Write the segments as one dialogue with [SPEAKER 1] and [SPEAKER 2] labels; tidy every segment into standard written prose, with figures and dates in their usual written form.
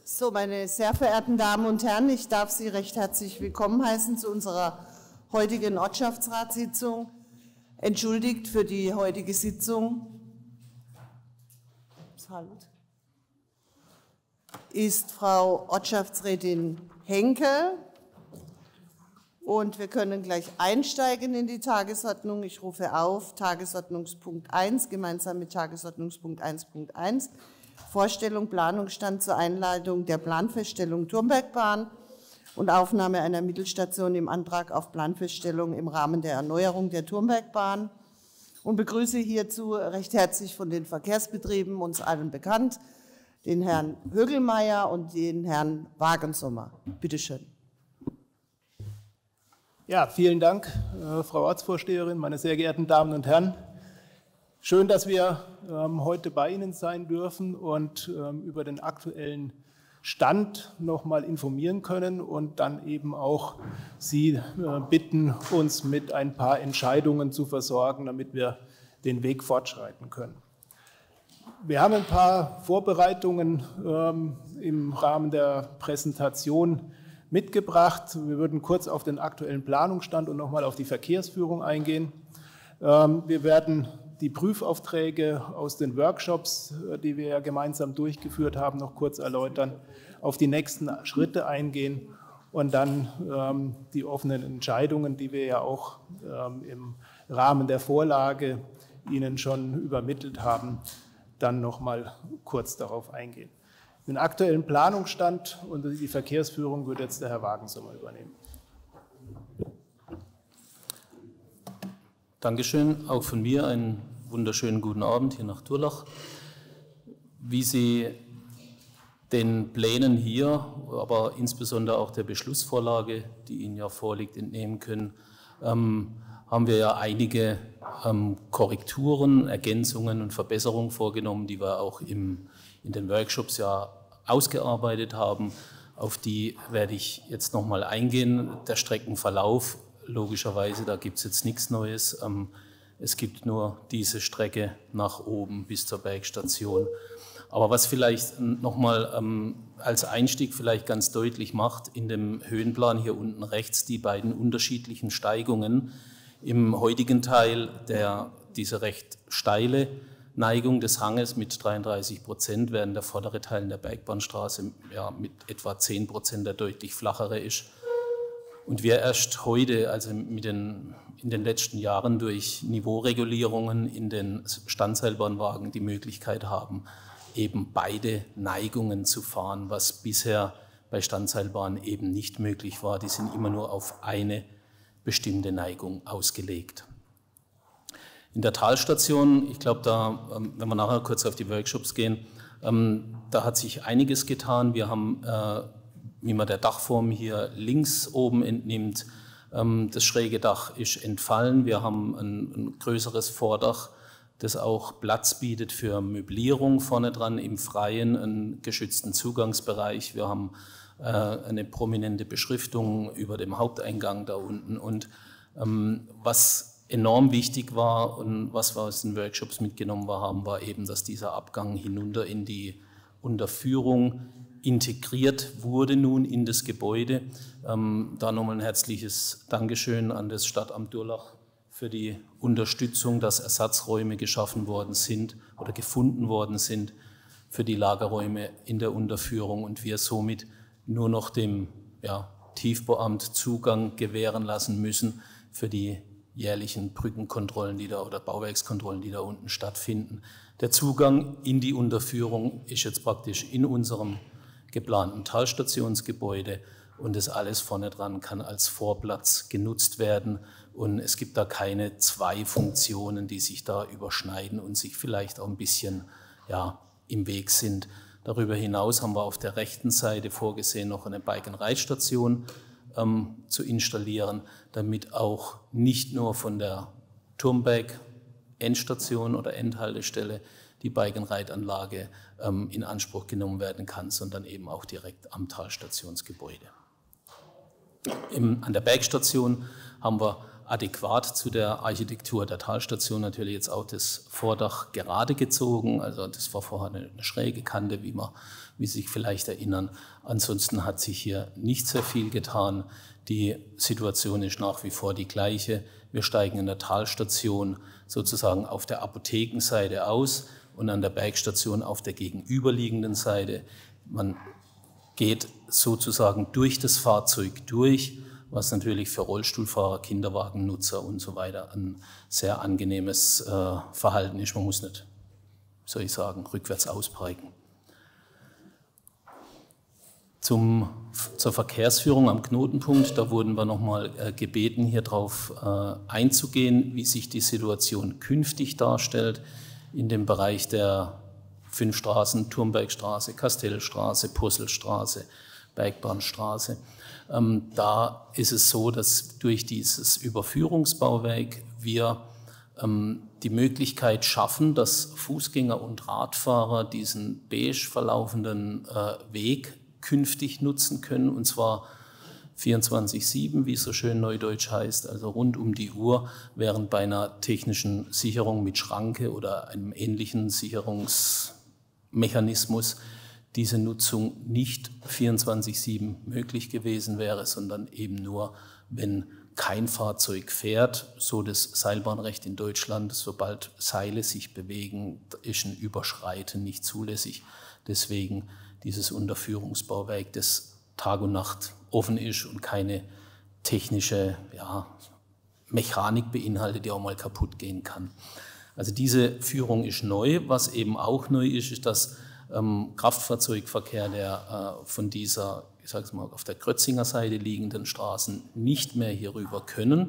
[SPEAKER 1] So, meine sehr verehrten Damen und Herren, ich darf Sie recht herzlich willkommen heißen zu unserer heutigen Ortschaftsratssitzung. Entschuldigt für die heutige Sitzung ist Frau Ortschaftsrätin Henke. Und wir können gleich einsteigen in die Tagesordnung. Ich rufe auf Tagesordnungspunkt 1 gemeinsam mit Tagesordnungspunkt 1.1. Vorstellung Planungsstand zur Einleitung der Planfeststellung Turmbergbahn und Aufnahme einer Mittelstation im Antrag auf Planfeststellung im Rahmen der Erneuerung der Turmbergbahn und begrüße hierzu recht herzlich von den Verkehrsbetrieben, uns allen bekannt, den Herrn Högelmeier und den Herrn Wagensommer. Bitte schön.
[SPEAKER 2] Ja, vielen Dank, Frau Ortsvorsteherin, meine sehr geehrten Damen und Herren. Schön, dass wir heute bei Ihnen sein dürfen und über den aktuellen Stand noch mal informieren können und dann eben auch Sie bitten, uns mit ein paar Entscheidungen zu versorgen, damit wir den Weg fortschreiten können. Wir haben ein paar Vorbereitungen im Rahmen der Präsentation mitgebracht. Wir würden kurz auf den aktuellen Planungsstand und nochmal auf die Verkehrsführung eingehen. Wir werden die Prüfaufträge aus den Workshops, die wir ja gemeinsam durchgeführt haben, noch kurz erläutern, auf die nächsten Schritte eingehen und dann die offenen Entscheidungen, die wir ja auch im Rahmen der Vorlage Ihnen schon übermittelt haben, dann nochmal kurz darauf eingehen. Den aktuellen Planungsstand und die Verkehrsführung wird jetzt der Herr Wagensommer übernehmen.
[SPEAKER 3] Dankeschön, auch von mir einen wunderschönen guten Abend hier nach Durlach. Wie Sie den Plänen hier, aber insbesondere auch der Beschlussvorlage, die Ihnen ja vorliegt, entnehmen können, haben wir ja einige Korrekturen, Ergänzungen und Verbesserungen vorgenommen, die wir auch in den Workshops ja ausgearbeitet haben. Auf die werde ich jetzt nochmal eingehen. Der Streckenverlauf, logischerweise, da gibt es jetzt nichts Neues. Es gibt nur diese Strecke nach oben bis zur Bergstation. Aber was vielleicht nochmal als Einstieg vielleicht ganz deutlich macht, in dem Höhenplan hier unten rechts die beiden unterschiedlichen Steigungen. Im heutigen Teil diese recht steile Neigung des Hanges mit 33%, während der vordere Teil in der Bergbahnstraße ja, mit etwa 10% der deutlich flachere ist. Und wir erst heute, also in den letzten Jahren durch Niveauregulierungen in den Standseilbahnwagen die Möglichkeit haben, eben beide Neigungen zu fahren, was bisher bei Standseilbahnen eben nicht möglich war. Die sind immer nur auf eine bestimmte Neigung ausgelegt. In der Talstation, ich glaube, wenn wir nachher kurz auf die Workshops gehen, da hat sich einiges getan. Wir haben, wie man der Dachform hier links oben entnimmt, das schräge Dach ist entfallen. Wir haben ein größeres Vordach, das auch Platz bietet für Möblierung vorne dran im Freien, einen geschützten Zugangsbereich. Wir haben eine prominente Beschriftung über dem Haupteingang da unten. Und was enorm wichtig war und was wir aus den Workshops mitgenommen haben, war eben, dass dieser Abgang hinunter in die Unterführung integriert wurde nun in das Gebäude. Da nochmal ein herzliches Dankeschön an das Stadtamt Durlach für die Unterstützung, dass Ersatzräume geschaffen worden sind oder gefunden worden sind für die Lagerräume in der Unterführung und wir somit nur noch dem Tiefbauamt Zugang gewähren lassen müssen für die jährlichen Brückenkontrollen oder Bauwerkskontrollen, die da unten stattfinden. Der Zugang in die Unterführung ist jetzt praktisch in unserem geplanten Talstationsgebäude und das alles vorne dran kann als Vorplatz genutzt werden und es gibt da keine zwei Funktionen, die sich da überschneiden und sich vielleicht auch ein bisschen im Weg sind. Darüber hinaus haben wir auf der rechten Seite vorgesehen, noch eine Bike-and-Ride-Station zu installieren, damit auch nicht nur von der Turmberg-Endstation oder Endhaltestelle die Bike-and-Ride-Anlage in Anspruch genommen werden kann, sondern eben auch direkt am Talstationsgebäude. An der Bergstation haben wir adäquat zu der Architektur der Talstation natürlich jetzt auch das Vordach gerade gezogen. Also das war vorher eine schräge Kante, wie Sie sich vielleicht erinnern. Ansonsten hat sich hier nicht sehr viel getan. Die Situation ist nach wie vor die gleiche. Wir steigen in der Talstation sozusagen auf der Apothekenseite aus und an der Bergstation auf der gegenüberliegenden Seite. Man geht sozusagen durch das Fahrzeug durch, was natürlich für Rollstuhlfahrer, Kinderwagennutzer und so weiter ein sehr angenehmes Verhalten ist. Man muss nicht, soll ich sagen, rückwärts ausbreiten. Zur Verkehrsführung am Knotenpunkt, da wurden wir nochmal gebeten, hier drauf einzugehen, wie sich die Situation künftig darstellt in dem Bereich der 5 Straßen, Turmbergstraße, Kastellstraße, Posselstraße, Bergbahnstraße. Da ist es so, dass durch dieses Überführungsbauwerk wir die Möglichkeit schaffen, dass Fußgänger und Radfahrer diesen beige verlaufenden Weg künftig nutzen können, und zwar 24/7, wie es so schön neudeutsch heißt, also rund um die Uhr, während bei einer technischen Sicherung mit Schranke oder einem ähnlichen Sicherungsmechanismus diese Nutzung nicht 24/7 möglich gewesen wäre, sondern eben nur, wenn kein Fahrzeug fährt, so das Seilbahnrecht in Deutschland, sobald Seile sich bewegen, ist ein Überschreiten nicht zulässig. Deswegen dieses Unterführungsbauwerk, das Tag und Nacht offen ist und keine technische Mechanik beinhaltet, die auch mal kaputt gehen kann. Also diese Führung ist neu. Was eben auch neu ist, ist, dass Kraftfahrzeugverkehr, der von dieser, ich sage es mal, auf der Grötzinger Seite liegenden Straßen nicht mehr hier rüber können.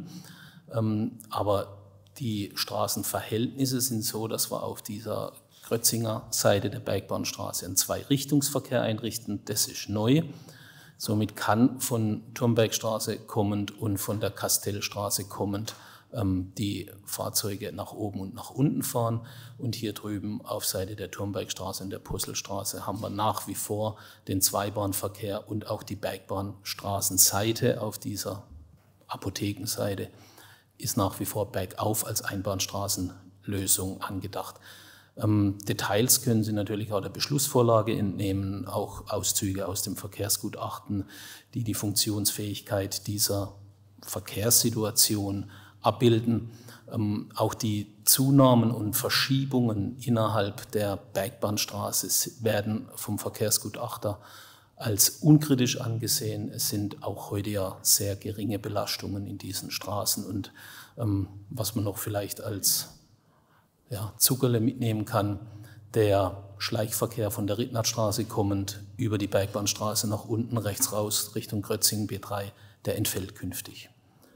[SPEAKER 3] Aber die Straßenverhältnisse sind so, dass wir auf dieser Grötzinger Seite der Bergbahnstraße einen Zweirichtungsverkehr einrichten. Das ist neu. Somit kann von Turmbergstraße kommend und von der Kastellstraße kommend die Fahrzeuge nach oben und nach unten fahren. Und hier drüben auf Seite der Turmbergstraße und der Posselstraße haben wir nach wie vor den Zweibahnverkehr und auch die Bergbahnstraßenseite auf dieser Apothekenseite ist nach wie vor bergauf als Einbahnstraßenlösung angedacht. Details können Sie natürlich auch der Beschlussvorlage entnehmen, auch Auszüge aus dem Verkehrsgutachten, die die Funktionsfähigkeit dieser Verkehrssituation abbilden. Auch die Zunahmen und Verschiebungen innerhalb der Bergbahnstraße werden vom Verkehrsgutachter als unkritisch angesehen. Es sind auch heute ja sehr geringe Belastungen in diesen Straßen und was man noch vielleicht als Zuckerle mitnehmen kann, der Schleichverkehr von der Rittnertstraße kommend über die Bergbahnstraße nach unten rechts raus Richtung Grötzingen B3, der entfällt künftig.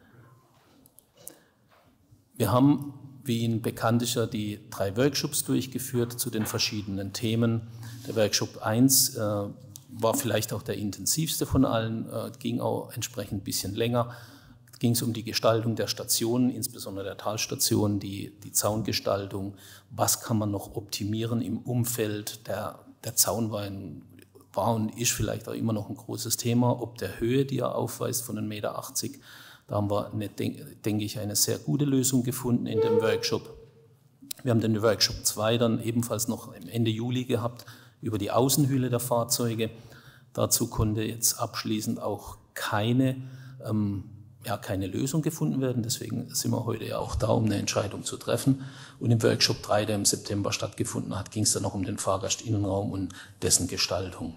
[SPEAKER 3] Wir haben, wie Ihnen bekannt ist, ja die 3 Workshops durchgeführt zu den verschiedenen Themen. Der Workshop 1 war vielleicht auch der intensivste von allen, ging auch entsprechend ein bisschen länger. Ging es um die Gestaltung der Stationen, insbesondere der Talstation, die Zaungestaltung. Was kann man noch optimieren im Umfeld? Der Zaun war und ist vielleicht auch immer noch ein großes Thema, ob der Höhe, die er aufweist, von 1,80 Meter. Da haben wir, denke ich, eine sehr gute Lösung gefunden in dem Workshop. Wir haben den Workshop 2 dann ebenfalls noch Ende Juli gehabt über die Außenhülle der Fahrzeuge. Dazu konnte jetzt abschließend auch keine Lösung gefunden werden. Deswegen sind wir heute ja auch da, um eine Entscheidung zu treffen. Und im Workshop 3, der im September stattgefunden hat, ging es dann noch um den Fahrgastinnenraum und dessen Gestaltung.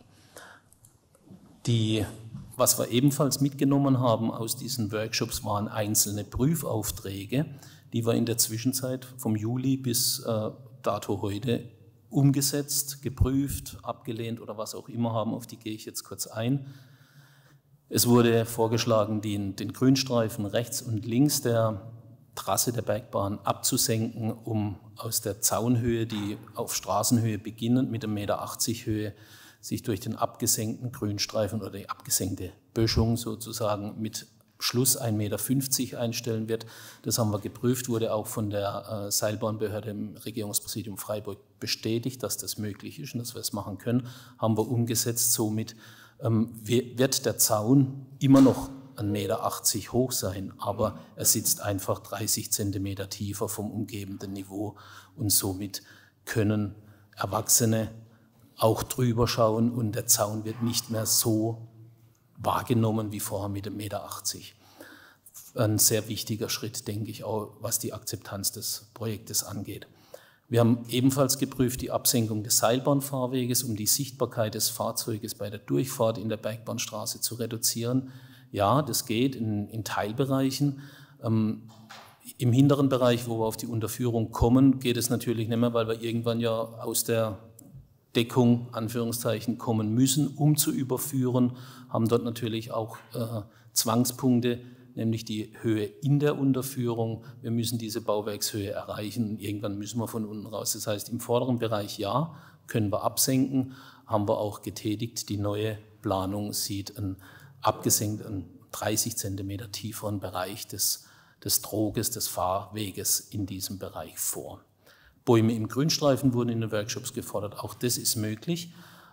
[SPEAKER 3] Was wir ebenfalls mitgenommen haben aus diesen Workshops, waren einzelne Prüfaufträge, die wir in der Zwischenzeit vom Juli bis dato heute umgesetzt, geprüft, abgelehnt oder was auch immer haben. Auf die gehe ich jetzt kurz ein. Es wurde vorgeschlagen, den Grünstreifen rechts und links der Trasse der Bergbahn abzusenken, um aus der Zaunhöhe, die auf Straßenhöhe beginnend mit 1,80 Meter Höhe, sich durch den abgesenkten Grünstreifen oder die abgesenkte Böschung sozusagen mit Schluss 1,50 Meter einstellen wird. Das haben wir geprüft, wurde auch von der Seilbahnbehörde im Regierungspräsidium Freiburg bestätigt, dass das möglich ist und dass wir es machen können. Haben wir umgesetzt. Somit wird der Zaun immer noch 1,80 Meter hoch sein, aber er sitzt einfach 30 Zentimeter tiefer vom umgebenden Niveau und somit können Erwachsene auch drüber schauen und der Zaun wird nicht mehr so wahrgenommen wie vorher mit 1,80 Meter. Ein sehr wichtiger Schritt, denke ich, auch was die Akzeptanz des Projektes angeht. Wir haben ebenfalls geprüft die Absenkung des Seilbahnfahrweges, um die Sichtbarkeit des Fahrzeuges bei der Durchfahrt in der Bergbahnstraße zu reduzieren. Ja, das geht in Teilbereichen. Im hinteren Bereich, wo wir auf die Unterführung kommen, geht es natürlich nicht mehr, weil wir irgendwann ja aus der Deckung, Anführungszeichen, kommen müssen, um zu überführen, haben dort natürlich auch Zwangspunkte, nämlich die Höhe in der Unterführung. Wir müssen diese Bauwerkshöhe erreichen. Irgendwann müssen wir von unten raus. Das heißt, im vorderen Bereich ja, können wir absenken, haben wir auch getätigt. Die neue Planung sieht einen abgesenkten 30 Zentimeter tieferen Bereich des Troges, des Fahrweges in diesem Bereich vor. Bäume im Grünstreifen wurden in den Workshops gefordert. Auch das ist möglich.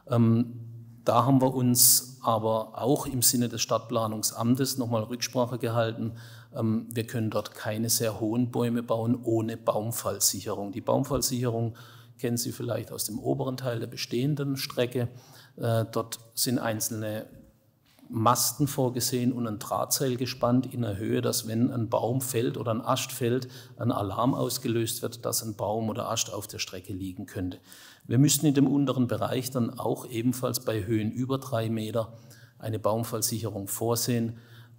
[SPEAKER 3] Da haben wir uns aber auch im Sinne des Stadtplanungsamtes nochmal Rücksprache gehalten. Wir können dort keine sehr hohen Bäume bauen ohne Baumfallsicherung. Die Baumfallsicherung kennen Sie vielleicht aus dem oberen Teil der bestehenden Strecke. Dort sind einzelne Masten vorgesehen und ein Drahtseil gespannt in der Höhe, dass wenn ein Baum fällt oder ein Ast fällt, ein Alarm ausgelöst wird, dass ein Baum oder Ast auf der Strecke liegen könnte. Wir müssten in dem unteren Bereich dann auch ebenfalls bei Höhen über 3 Meter eine Baumfallsicherung vorsehen.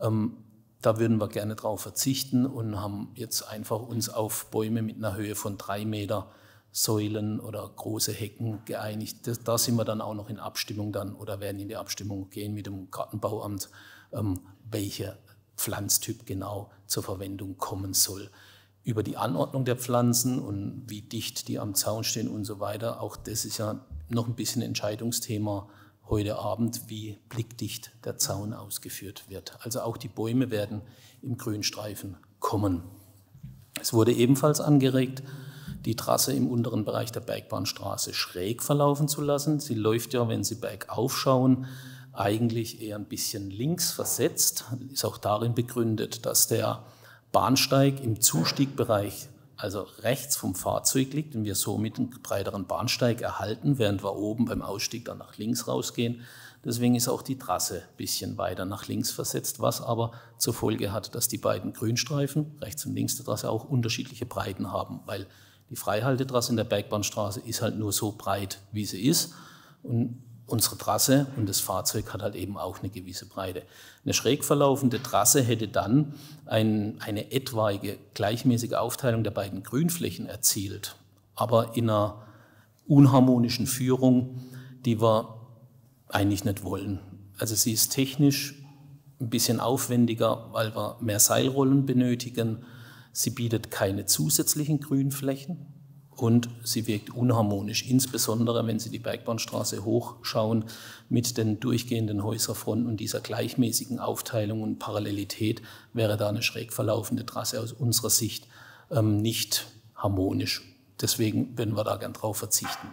[SPEAKER 3] Da würden wir gerne darauf verzichten und haben jetzt einfach uns auf Bäume mit einer Höhe von 3 Meter Säulen oder große Hecken geeinigt. Da sind wir dann auch noch in Abstimmung dann oder werden in die Abstimmung gehen mit dem Gartenbauamt, welcher Pflanztyp genau zur Verwendung kommen soll. Über die Anordnung der Pflanzen und wie dicht die am Zaun stehen und so weiter, auch das ist ja noch ein bisschen Entscheidungsthema heute Abend, wie blickdicht der Zaun ausgeführt wird. Also auch die Bäume werden im Grünstreifen kommen. Es wurde ebenfalls angeregt, die Trasse im unteren Bereich der Bergbahnstraße schräg verlaufen zu lassen. Sie läuft ja, wenn Sie bergauf schauen, eigentlich eher ein bisschen links versetzt. Ist auch darin begründet, dass der Bahnsteig im Zustiegbereich, also rechts vom Fahrzeug liegt und wir somit einen breiteren Bahnsteig erhalten, während wir oben beim Ausstieg dann nach links rausgehen. Deswegen ist auch die Trasse ein bisschen weiter nach links versetzt, was aber zur Folge hat, dass die beiden Grünstreifen, rechts und links der Trasse, auch unterschiedliche Breiten haben, weil die Freihaltetrasse in der Bergbahnstraße ist halt nur so breit, wie sie ist und unsere Trasse und das Fahrzeug hat halt eben auch eine gewisse Breite. Eine schräg verlaufende Trasse hätte dann eine etwaige gleichmäßige Aufteilung der beiden Grünflächen erzielt, aber in einer unharmonischen Führung, die wir eigentlich nicht wollen. Also sie ist technisch ein bisschen aufwendiger, weil wir mehr Seilrollen benötigen. Sie bietet keine zusätzlichen Grünflächen. Und sie wirkt unharmonisch, insbesondere wenn Sie die Bergbahnstraße hochschauen mit den durchgehenden Häuserfronten und dieser gleichmäßigen Aufteilung und Parallelität wäre da eine schräg verlaufende Trasse aus unserer Sicht nicht harmonisch. Deswegen würden wir da gern drauf verzichten.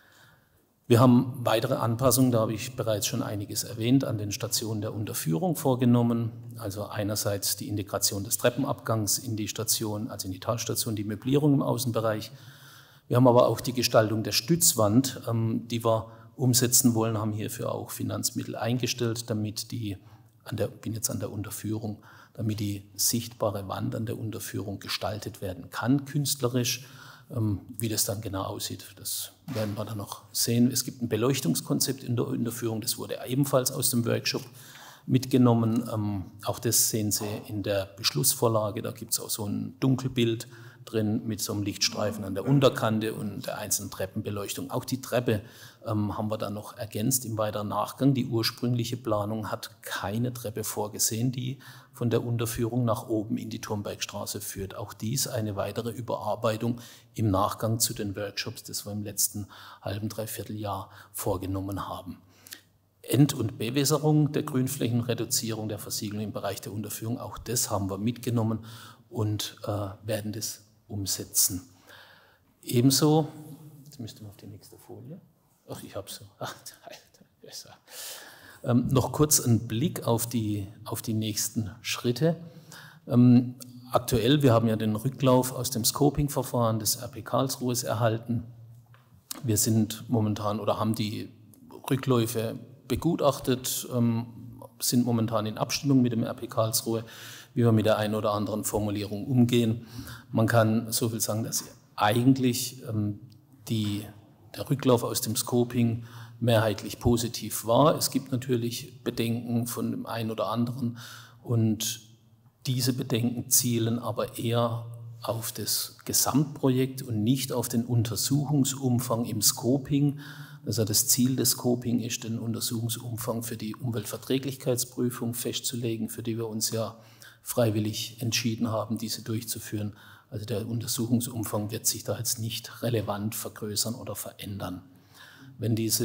[SPEAKER 3] Wir haben weitere Anpassungen, da habe ich bereits schon einiges erwähnt, an den Stationen der Unterführung vorgenommen. Also einerseits die Integration des Treppenabgangs in die Station, also in die Talstation, die Möblierung im Außenbereich. Wir haben aber auch die Gestaltung der Stützwand, die wir umsetzen wollen, haben hierfür auch Finanzmittel eingestellt, damit bin jetzt an der Unterführung, damit die sichtbare Wand an der Unterführung gestaltet werden kann, künstlerisch. Wie das dann genau aussieht, das werden wir dann noch sehen. Es gibt ein Beleuchtungskonzept in der Unterführung, das wurde ebenfalls aus dem Workshop mitgenommen. Auch das sehen Sie in der Beschlussvorlage, da gibt es auch so ein Dunkelbild drin mit so einem Lichtstreifen an der Unterkante und der einzelnen Treppenbeleuchtung. Auch die Treppe haben wir dann noch ergänzt im weiteren Nachgang. Die ursprüngliche Planung hat keine Treppe vorgesehen, die von der Unterführung nach oben in die Thurmbergstraße führt. Auch dies eine weitere Überarbeitung im Nachgang zu den Workshops, das wir im letzten halben, dreiviertel Jahr vorgenommen haben. End- und Bewässerung der Grünflächen, Reduzierung der Versiegelung im Bereich der Unterführung, auch das haben wir mitgenommen und werden das umsetzen. Ebenso, jetzt müssten wir auf die nächste Folie. Ach, ich habe so. Besser. Noch kurz ein Blick auf die nächsten Schritte. Aktuell, wir haben ja den Rücklauf aus dem Scoping-Verfahren des RP Karlsruhe erhalten. Wir sind momentan oder haben die Rückläufe begutachtet, sind momentan in Abstimmung mit dem RP Karlsruhe, wie wir mit der einen oder anderen Formulierung umgehen. Man kann so viel sagen, dass eigentlich der Rücklauf aus dem Scoping mehrheitlich positiv war. Es gibt natürlich Bedenken von dem einen oder anderen und diese Bedenken zielen aber eher auf das Gesamtprojekt und nicht auf den Untersuchungsumfang im Scoping. Also das Ziel des Scoping ist, den Untersuchungsumfang für die Umweltverträglichkeitsprüfung festzulegen, für die wir uns ja freiwillig entschieden haben, diese durchzuführen. Also der Untersuchungsumfang wird sich da jetzt nicht relevant vergrößern oder verändern. Wenn dies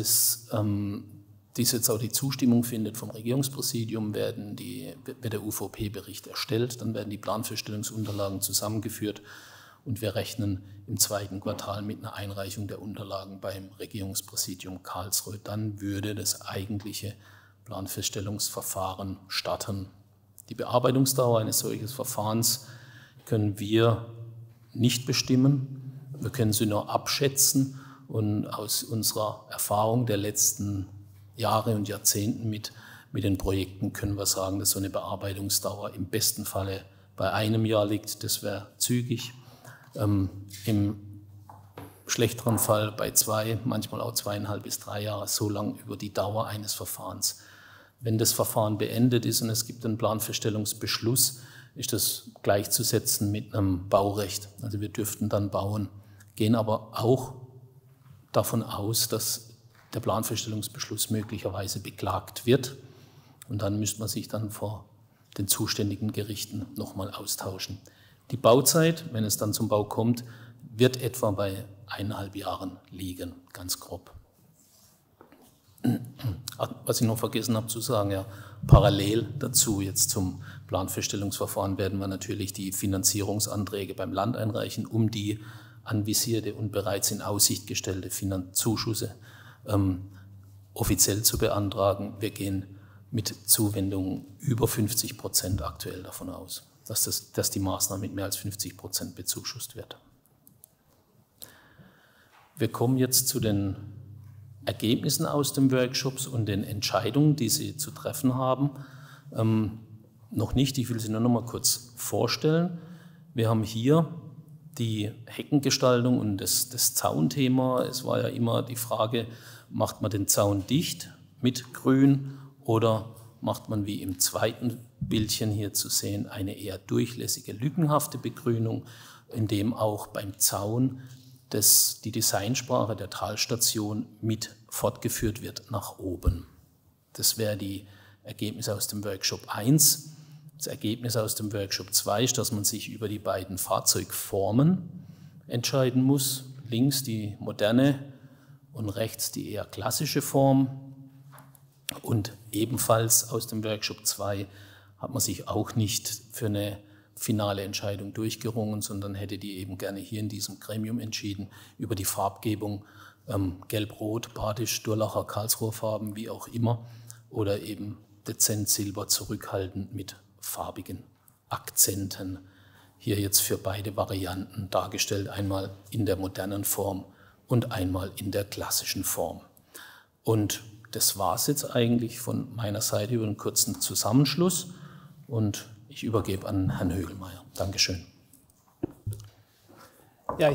[SPEAKER 3] jetzt auch die Zustimmung findet vom Regierungspräsidium, wird der UVP-Bericht erstellt, dann werden die Planfeststellungsunterlagen zusammengeführt und wir rechnen im 2. Quartal mit einer Einreichung der Unterlagen beim Regierungspräsidium Karlsruhe. Dann würde das eigentliche Planfeststellungsverfahren starten. Die Bearbeitungsdauer eines solchen Verfahrens können wir nicht bestimmen, wir können sie nur abschätzen. Und aus unserer Erfahrung der letzten Jahre und Jahrzehnten mit den Projekten können wir sagen, dass so eine Bearbeitungsdauer im besten Falle bei einem Jahr liegt. Das wäre zügig. Im schlechteren Fall bei 2, manchmal auch 2,5 bis 3 Jahre, so lang über die Dauer eines Verfahrens. Wenn das Verfahren beendet ist und es gibt einen Planfeststellungsbeschluss, ist das gleichzusetzen mit einem Baurecht. Also wir dürften dann bauen, gehen aber auch davon aus, dass der Planfeststellungsbeschluss möglicherweise beklagt wird. Und dann müsste man sich dann vor den zuständigen Gerichten nochmal austauschen. Die Bauzeit, wenn es dann zum Bau kommt, wird etwa bei 1,5 Jahren liegen, ganz grob. Was ich noch vergessen habe zu sagen, ja, parallel dazu jetzt zum Planfeststellungsverfahren werden wir natürlich die Finanzierungsanträge beim Land einreichen, um die anvisierte und bereits in Aussicht gestellte Zuschüsse offiziell zu beantragen. Wir gehen mit Zuwendungen über 50% aktuell davon aus, dass die Maßnahme mit mehr als 50% bezuschusst wird. Wir kommen jetzt zu den Ergebnissen aus den Workshops und den Entscheidungen, die Sie zu treffen haben. Noch nicht, ich will sie nur noch mal kurz vorstellen. Wir haben hier die Heckengestaltung und das Zaunthema. Es war ja immer die Frage, macht man den Zaun dicht mit Grün oder macht man wie im zweiten Bildchen hier zu sehen eine eher durchlässige, lückenhafte Begrünung, in dem auch beim Zaun die Designsprache der Talstation mit fortgeführt wird nach oben. Das wäre die Ergebnisse aus dem Workshop 1. Das Ergebnis aus dem Workshop 2 ist, dass man sich über die beiden Fahrzeugformen entscheiden muss. Links die moderne und rechts die eher klassische Form. Und ebenfalls aus dem Workshop 2 hat man sich auch nicht für eine finale Entscheidung durchgerungen, sondern hätte die eben gerne hier in diesem Gremium entschieden über die Farbgebung, Gelb-Rot, Badisch, Durlacher, Karlsruher Farben, wie auch immer, oder eben dezent Silber zurückhaltend mit farbigen Akzenten. Hier jetzt für beide Varianten dargestellt, einmal in der modernen Form und einmal in der klassischen Form. Und das war es jetzt eigentlich von meiner Seite über einen kurzen Zusammenschluss und ich übergebe an Herrn Högelmeier. Dankeschön.
[SPEAKER 2] Ja,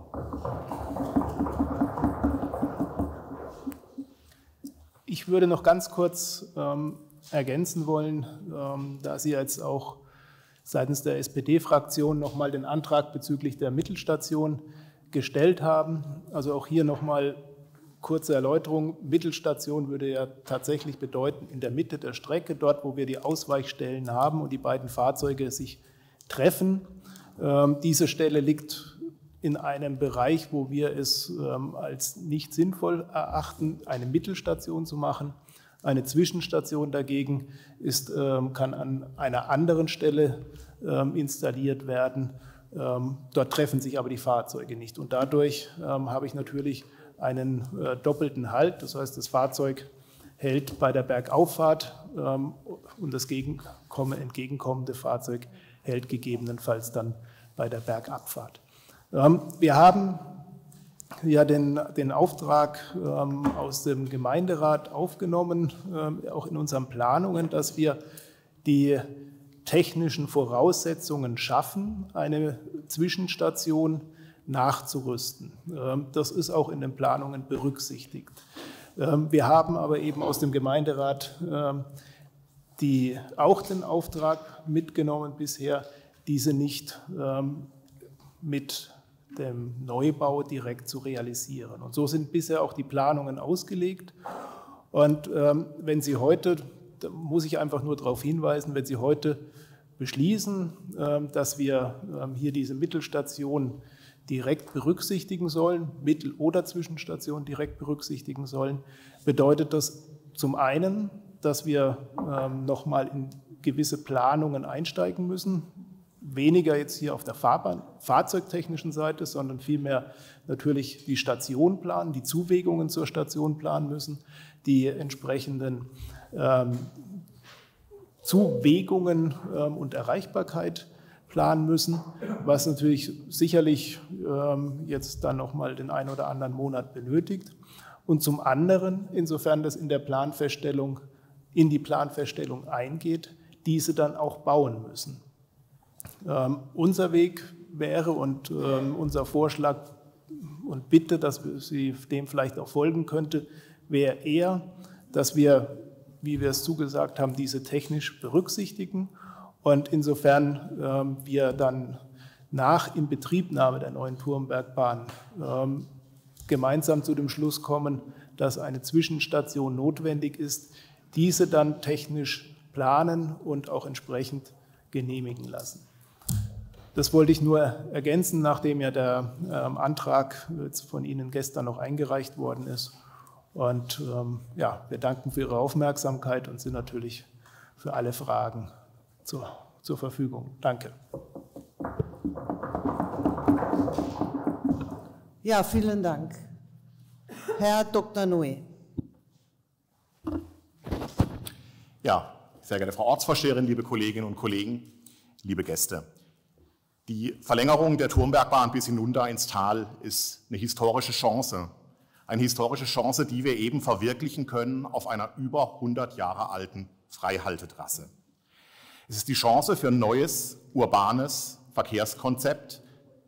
[SPEAKER 2] ich würde noch ganz kurz ergänzen wollen, da Sie jetzt auch seitens der SPD-Fraktion nochmal den Antrag bezüglich der Mittelstation gestellt haben. Also auch hier nochmal kurze Erläuterung. Mittelstation würde ja tatsächlich bedeuten, in der Mitte der Strecke, dort wo wir die Ausweichstellen haben und die beiden Fahrzeuge sich treffen. Diese Stelle liegt in einem Bereich, wo wir es als nicht sinnvoll erachten, eine Mittelstation zu machen. Eine Zwischenstation dagegen kann an einer anderen Stelle installiert werden. Dort treffen sich aber die Fahrzeuge nicht. Und dadurch habe ich natürlich einen doppelten Halt. Das heißt, das Fahrzeug hält bei der Bergauffahrt und das entgegenkommende Fahrzeug hält gegebenenfalls dann bei der Bergabfahrt. Wir haben ja den Auftrag aus dem Gemeinderat aufgenommen, auch in unseren Planungen, dass wir die technischen Voraussetzungen schaffen, eine Zwischenstation nachzurüsten. Das ist auch in den Planungen berücksichtigt. Wir haben aber eben aus dem Gemeinderat auch den Auftrag mitgenommen bisher, diese nicht mit dem Neubau direkt zu realisieren. Und so sind bisher auch die Planungen ausgelegt. Und wenn Sie heute, da muss ich einfach nur darauf hinweisen, wenn Sie heute beschließen, dass wir hier diese Mittelstation direkt berücksichtigen sollen, Mittel- oder Zwischenstation direkt berücksichtigen sollen, bedeutet das zum einen, dass wir nochmal in gewisse Planungen einsteigen müssen, weniger jetzt hier auf der fahrzeugtechnischen Seite, sondern vielmehr natürlich die Station planen, die Zuwägungen zur Station planen müssen, die entsprechenden Zuwägungen und Erreichbarkeit planen müssen, was natürlich sicherlich jetzt dann nochmal den einen oder anderen Monat benötigt. Und zum anderen, insofern das in die Planfeststellung eingeht, diese dann auch bauen müssen. Unser Weg wäre und unser Vorschlag und Bitte, dass Sie dem vielleicht auch folgen könnte, wäre eher, dass wir, wie wir es zugesagt haben, diese technisch berücksichtigen und insofern wir dann nach Inbetriebnahme der neuen Turmbergbahn gemeinsam zu dem Schluss kommen, dass eine Zwischenstation notwendig ist, diese dann technisch planen und auch entsprechend genehmigen lassen. Das wollte ich nur ergänzen, nachdem ja der Antrag jetzt von Ihnen gestern noch eingereicht worden ist. Und ja, wir danken für Ihre Aufmerksamkeit und sind natürlich für alle Fragen zur Verfügung. Danke.
[SPEAKER 1] Ja, vielen Dank. Herr Dr. Noe.
[SPEAKER 4] Ja, sehr geehrte Frau Ortsvorsteherin, liebe Kolleginnen und Kollegen, liebe Gäste. Die Verlängerung der Turmbergbahn bis hinunter ins Tal ist eine historische Chance. Eine historische Chance, die wir eben verwirklichen können auf einer über 100 Jahre alten Freihaltetrasse. Es ist die Chance für ein neues, urbanes Verkehrskonzept,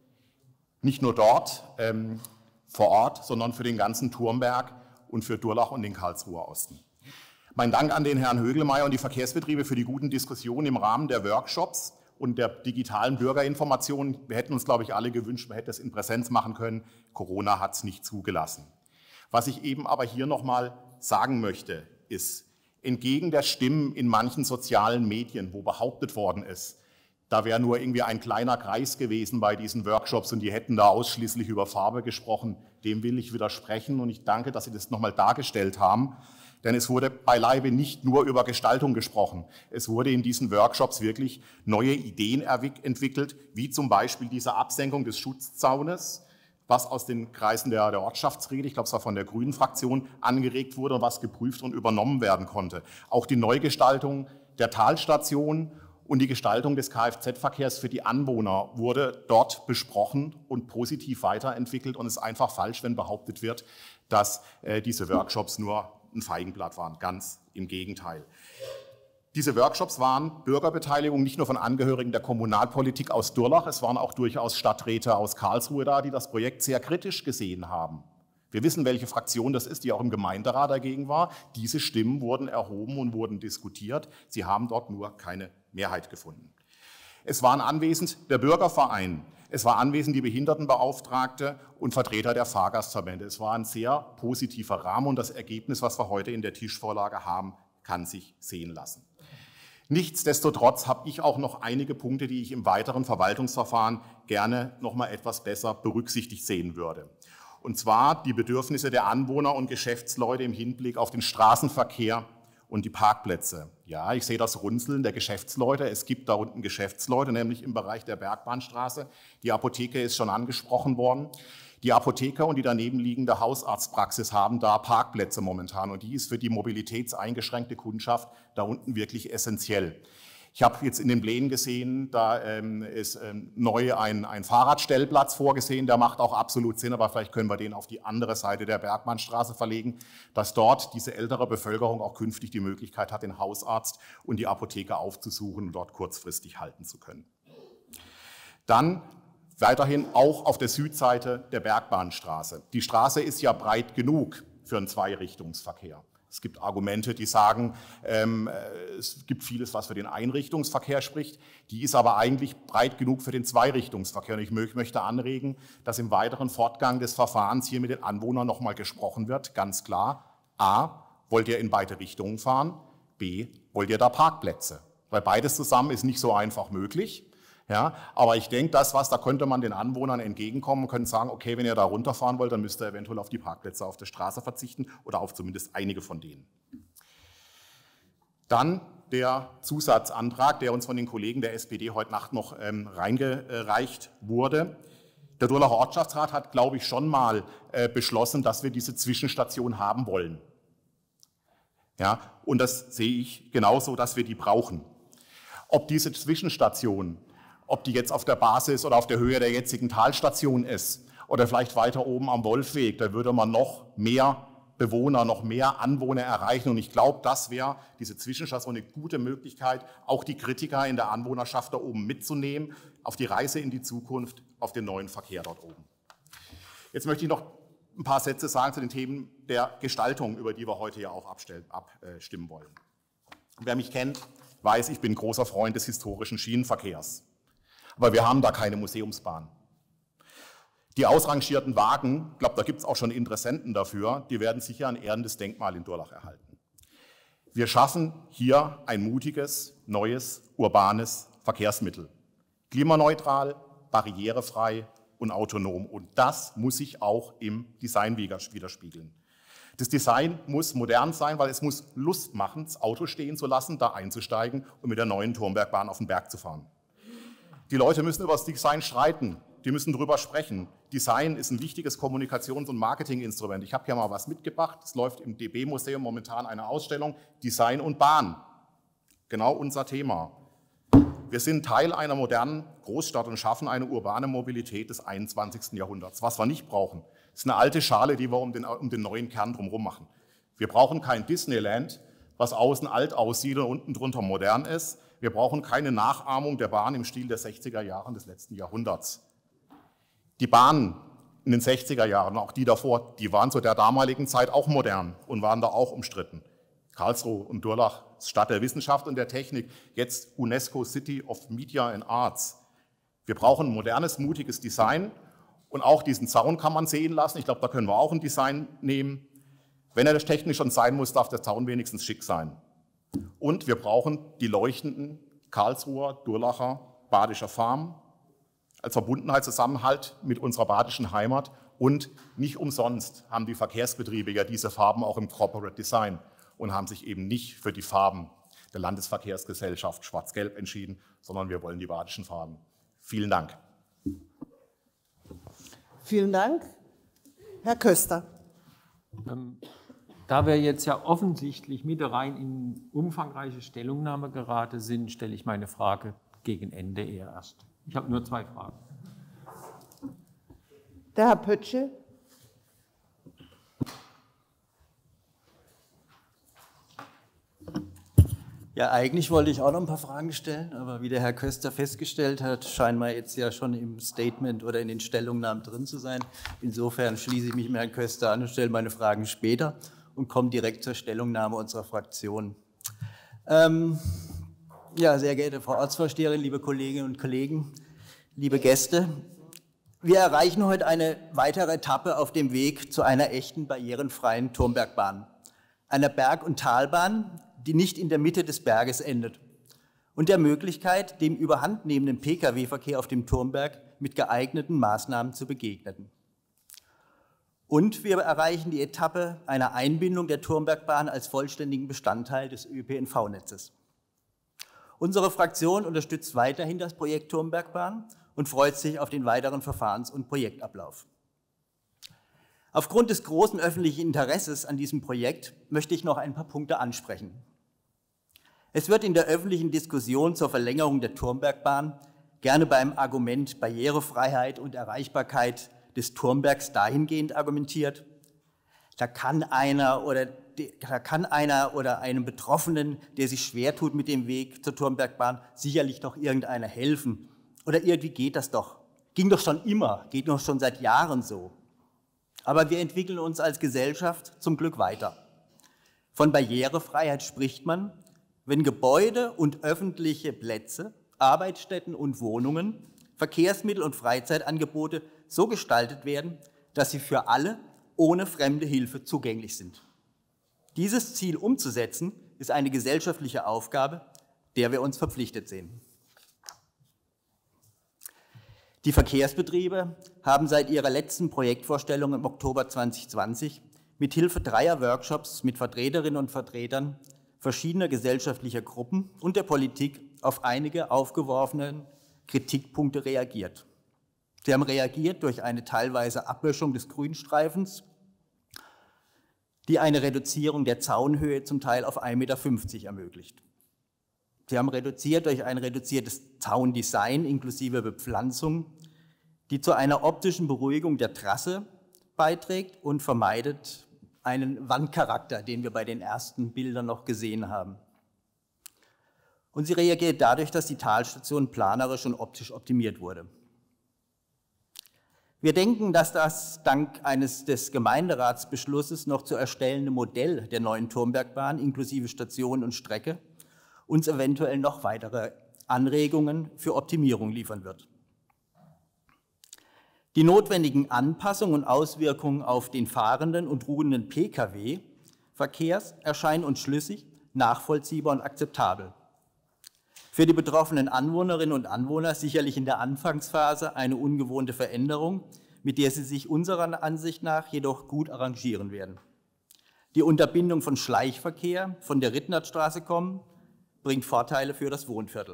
[SPEAKER 4] nicht nur dort vor Ort, sondern für den ganzen Turmberg und für Durlach und den Karlsruher Osten. Mein Dank an den Herrn Högelmeier und die Verkehrsbetriebe für die guten Diskussionen im Rahmen der Workshops und der digitalen Bürgerinformation. Wir hätten uns, glaube ich, alle gewünscht, man hätte es in Präsenz machen können. Corona hat es nicht zugelassen. Was ich eben aber hier nochmal sagen möchte, ist, entgegen der Stimmen in manchen sozialen Medien, wo behauptet worden ist, da wäre nur irgendwie ein kleiner Kreis gewesen bei diesen Workshops und die hätten da ausschließlich über Farbe gesprochen, dem will ich widersprechen und ich danke, dass Sie das nochmal dargestellt haben. Denn es wurde beileibe nicht nur über Gestaltung gesprochen. Es wurde in diesen Workshops wirklich neue Ideen entwickelt, wie zum Beispiel diese Absenkung des Schutzzaunes, was aus den Kreisen der Ortschaftsräte, ich glaube es war von der Grünen Fraktion, angeregt wurde und was geprüft und übernommen werden konnte. Auch die Neugestaltung der Talstation und die Gestaltung des Kfz-Verkehrs für die Anwohner wurde dort besprochen und positiv weiterentwickelt. Und es ist einfach falsch, wenn behauptet wird, dass diese Workshops nur ein Feigenblatt waren. Ganz im Gegenteil. Diese Workshops waren Bürgerbeteiligung nicht nur von Angehörigen der Kommunalpolitik aus Durlach, es waren auch durchaus Stadträte aus Karlsruhe da, die das Projekt sehr kritisch gesehen haben. Wir wissen, welche Fraktion das ist, die auch im Gemeinderat dagegen war. Diese Stimmen wurden erhoben und wurden diskutiert. Sie haben dort nur keine Mehrheit gefunden. Es waren anwesend der Bürgerverein, es war anwesend die Behindertenbeauftragte und Vertreter der Fahrgastverbände. Es war ein sehr positiver Rahmen und das Ergebnis, was wir heute in der Tischvorlage haben, kann sich sehen lassen. Nichtsdestotrotz habe ich auch noch einige Punkte, die ich im weiteren Verwaltungsverfahren gerne noch mal etwas besser berücksichtigt sehen würde. Und zwar die Bedürfnisse der Anwohner und Geschäftsleute im Hinblick auf den Straßenverkehr und die Parkplätze. Ja, ich sehe das Runzeln der Geschäftsleute. Es gibt da unten Geschäftsleute, nämlich im Bereich der Bergbahnstraße. Die Apotheke ist schon angesprochen worden. Die Apotheke und die daneben liegende Hausarztpraxis haben da Parkplätze momentan und die ist für die mobilitätseingeschränkte Kundschaft da unten wirklich essentiell. Ich habe jetzt in den Plänen gesehen, da ist neu ein Fahrradstellplatz vorgesehen, der macht auch absolut Sinn, aber vielleicht können wir den auf die andere Seite der Bergbahnstraße verlegen, dass dort diese ältere Bevölkerung auch künftig die Möglichkeit hat, den Hausarzt und die Apotheke aufzusuchen und dort kurzfristig halten zu können. Dann weiterhin auch auf der Südseite der Bergbahnstraße. Die Straße ist ja breit genug für einen Zweirichtungsverkehr. Es gibt Argumente, die sagen, es gibt vieles, was für den Einrichtungsverkehr spricht. Die ist aber eigentlich breit genug für den Zweirichtungsverkehr. Und ich möchte anregen, dass im weiteren Fortgang des Verfahrens hier mit den Anwohnern nochmal gesprochen wird. Ganz klar, A, wollt ihr in beide Richtungen fahren? B, wollt ihr da Parkplätze? Weil beides zusammen ist nicht so einfach möglich. Ja, aber ich denke, da könnte man den Anwohnern entgegenkommen und können sagen, okay, wenn ihr da runterfahren wollt, dann müsst ihr eventuell auf die Parkplätze auf der Straße verzichten oder auf zumindest einige von denen. Dann der Zusatzantrag, der uns von den Kollegen der SPD heute Nacht noch reingereicht wurde. Der Durlacher Ortschaftsrat hat, glaube ich, schon mal beschlossen, dass wir diese Zwischenstation haben wollen. Ja, und das sehe ich genauso, dass wir die brauchen. Ob diese Zwischenstation, ob die jetzt auf der Basis oder auf der Höhe der jetzigen Talstation ist oder vielleicht weiter oben am Wolfweg, da würde man noch mehr Bewohner, noch mehr Anwohner erreichen. Und ich glaube, das wäre diese Zwischenstation eine gute Möglichkeit, auch die Kritiker in der Anwohnerschaft da oben mitzunehmen, auf die Reise in die Zukunft, auf den neuen Verkehr dort oben. Jetzt möchte ich noch ein paar Sätze sagen zu den Themen der Gestaltung, über die wir heute ja auch abstimmen wollen. Wer mich kennt, weiß, ich bin großer Freund des historischen Schienenverkehrs. Aber wir haben da keine Museumsbahn. Die ausrangierten Wagen, ich glaube, da gibt es auch schon Interessenten dafür, die werden sicher ein ehrendes Denkmal in Durlach erhalten. Wir schaffen hier ein mutiges, neues, urbanes Verkehrsmittel. Klimaneutral, barrierefrei und autonom. Und das muss sich auch im Design widerspiegeln. Das Design muss modern sein, weil es muss Lust machen, das Auto stehen zu lassen, da einzusteigen und mit der neuen Turmbergbahn auf den Berg zu fahren. Die Leute müssen über das Design streiten, die müssen darüber sprechen. Design ist ein wichtiges Kommunikations- und Marketinginstrument. Ich habe hier mal was mitgebracht. Es läuft im DB-Museum momentan eine Ausstellung, Design und Bahn. Genau unser Thema. Wir sind Teil einer modernen Großstadt und schaffen eine urbane Mobilität des 21. Jahrhunderts. Was wir nicht brauchen, ist eine alte Schale, die wir um den neuen Kern drumherum machen. Wir brauchen kein Disneyland, was außen alt aussieht und unten drunter modern ist. Wir brauchen keine Nachahmung der Bahn im Stil der 60er Jahre des letzten Jahrhunderts. Die Bahnen in den 60er Jahren, auch die davor, die waren zu der damaligen Zeit auch modern und waren da auch umstritten. Karlsruhe und Durlach, Stadt der Wissenschaft und der Technik, jetzt UNESCO City of Media and Arts. Wir brauchen ein modernes, mutiges Design und auch diesen Zaun kann man sehen lassen. Ich glaube, da können wir auch ein Design nehmen. Wenn er das technisch schon sein muss, darf der Zaun wenigstens schick sein. Und wir brauchen die leuchtenden Karlsruher, Durlacher, Badischer Farm als Verbundenheitszusammenhalt mit unserer badischen Heimat. Und nicht umsonst haben die Verkehrsbetriebe ja diese Farben auch im Corporate Design und haben sich eben nicht für die Farben der Landesverkehrsgesellschaft Schwarz-Gelb entschieden, sondern wir wollen die badischen Farben. Vielen Dank.
[SPEAKER 1] Vielen Dank. Herr Köster.
[SPEAKER 5] Da wir jetzt ja offensichtlich mit rein in umfangreiche Stellungnahme geraten sind, stelle ich meine Frage gegen Ende eher erst. Ich habe nur 2 Fragen.
[SPEAKER 1] Der Herr Pötsche.
[SPEAKER 6] Ja, eigentlich wollte ich auch noch ein paar Fragen stellen, aber wie der Herr Köster festgestellt hat, scheinen wir jetzt ja schon im Statement oder in den Stellungnahmen drin zu sein. Insofern schließe ich mich mit Herrn Köster an und stelle meine Fragen später und komme direkt zur Stellungnahme unserer Fraktion. Ja, sehr geehrte Frau Ortsvorsteherin, liebe Kolleginnen und Kollegen, liebe Gäste, wir erreichen heute eine weitere Etappe auf dem Weg zu einer echten barrierenfreien Turmbergbahn, einer Berg- und Talbahn, die nicht in der Mitte des Berges endet und der Möglichkeit, dem überhandnehmenden Pkw-Verkehr auf dem Turmberg mit geeigneten Maßnahmen zu begegnen. Und wir erreichen die Etappe einer Einbindung der Turmbergbahn als vollständigen Bestandteil des ÖPNV-Netzes. Unsere Fraktion unterstützt weiterhin das Projekt Turmbergbahn und freut sich auf den weiteren Verfahrens- und Projektablauf. Aufgrund des großen öffentlichen Interesses an diesem Projekt möchte ich noch ein paar Punkte ansprechen. Es wird in der öffentlichen Diskussion zur Verlängerung der Turmbergbahn gerne beim Argument Barrierefreiheit und Erreichbarkeit des Turmbergs dahingehend argumentiert, da kann einer oder einem Betroffenen, der sich schwer tut mit dem Weg zur Turmbergbahn, sicherlich doch irgendeiner helfen. Oder irgendwie geht das doch. Ging doch schon immer, geht doch schon seit Jahren so. Aber wir entwickeln uns als Gesellschaft zum Glück weiter. Von Barrierefreiheit spricht man, wenn Gebäude und öffentliche Plätze, Arbeitsstätten und Wohnungen, Verkehrsmittel und Freizeitangebote so gestaltet werden, dass sie für alle ohne fremde Hilfe zugänglich sind. Dieses Ziel umzusetzen, ist eine gesellschaftliche Aufgabe, der wir uns verpflichtet sehen. Die Verkehrsbetriebe haben seit ihrer letzten Projektvorstellung im Oktober 2020 mit Hilfe 3 Workshops mit Vertreterinnen und Vertretern verschiedener gesellschaftlicher Gruppen und der Politik auf einige aufgeworfene Kritikpunkte reagiert. Sie haben reagiert durch eine teilweise Ablöschung des Grünstreifens, die eine Reduzierung der Zaunhöhe zum Teil auf 1,50 Meter ermöglicht. Sie haben reduziert durch ein reduziertes Zaundesign inklusive Bepflanzung, die zu einer optischen Beruhigung der Trasse beiträgt und vermeidet einen Wandcharakter, den wir bei den ersten Bildern noch gesehen haben. Und sie reagiert dadurch, dass die Talstation planerisch und optisch optimiert wurde. Wir denken, dass das dank eines des Gemeinderatsbeschlusses noch zu erstellende Modell der neuen Turmbergbahn inklusive Station und Strecke uns eventuell noch weitere Anregungen für Optimierung liefern wird. Die notwendigen Anpassungen und Auswirkungen auf den fahrenden und ruhenden Pkw-Verkehrs erscheinen uns schlüssig, nachvollziehbar und akzeptabel. Für die betroffenen Anwohnerinnen und Anwohner sicherlich in der Anfangsphase eine ungewohnte Veränderung, mit der sie sich unserer Ansicht nach jedoch gut arrangieren werden. Die Unterbindung von Schleichverkehr von der Rittnertstraße kommen, bringt Vorteile für das Wohnviertel.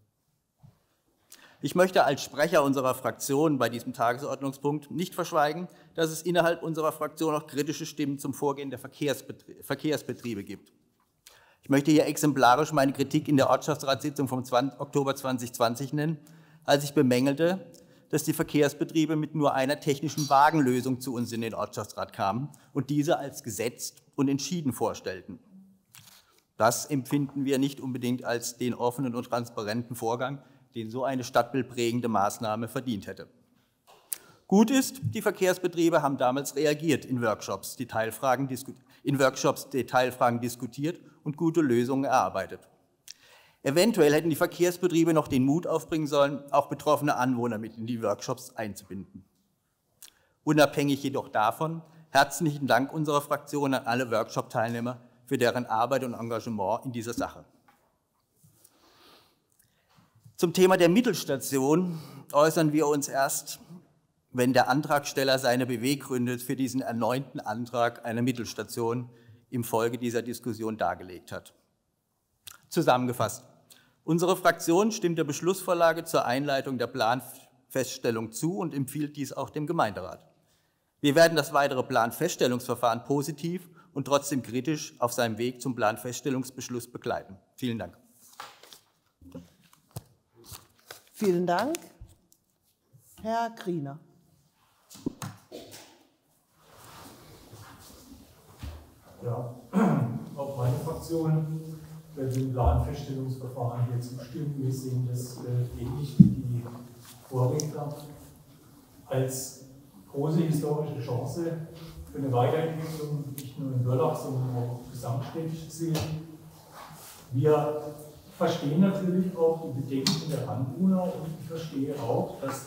[SPEAKER 6] Ich möchte als Sprecher unserer Fraktion bei diesem Tagesordnungspunkt nicht verschweigen, dass es innerhalb unserer Fraktion auch kritische Stimmen zum Vorgehen der Verkehrsbetriebe gibt. Ich möchte hier exemplarisch meine Kritik in der Ortschaftsratssitzung vom Oktober 2020 nennen, als ich bemängelte, dass die Verkehrsbetriebe mit nur einer technischen Wagenlösung zu uns in den Ortschaftsrat kamen und diese als gesetzt und entschieden vorstellten. Das empfinden wir nicht unbedingt als den offenen und transparenten Vorgang, den so eine stadtbildprägende Maßnahme verdient hätte. Gut ist, die Verkehrsbetriebe haben damals reagiert in Workshops, Detailfragen diskutiert und gute Lösungen erarbeitet. Eventuell hätten die Verkehrsbetriebe noch den Mut aufbringen sollen, auch betroffene Anwohner mit in die Workshops einzubinden. Unabhängig jedoch davon, herzlichen Dank unserer Fraktion an alle Workshop-Teilnehmer für deren Arbeit und Engagement in dieser Sache. Zum Thema der Mittelstation äußern wir uns erst, wenn der Antragsteller seine Beweggründe für diesen erneuten Antrag einer Mittelstation im Folge dieser Diskussion dargelegt hat. Zusammengefasst: Unsere Fraktion stimmt der Beschlussvorlage zur Einleitung der Planfeststellung zu und empfiehlt dies auch dem Gemeinderat. Wir werden das weitere Planfeststellungsverfahren positiv und trotzdem kritisch auf seinem Weg zum Planfeststellungsbeschluss begleiten. Vielen Dank.
[SPEAKER 1] Vielen Dank. Herr Griener.
[SPEAKER 7] Ja, auch meine Fraktion wird dem Planfeststellungsverfahren hier zustimmen. Wir sehen das ähnlich wie die Vorredner als große historische Chance für eine Weiterentwicklung, nicht nur in Wörlach, sondern auch gesamtstädtisch gesehen. Wir verstehen natürlich auch die Bedenken der Anwohner und ich verstehe auch, dass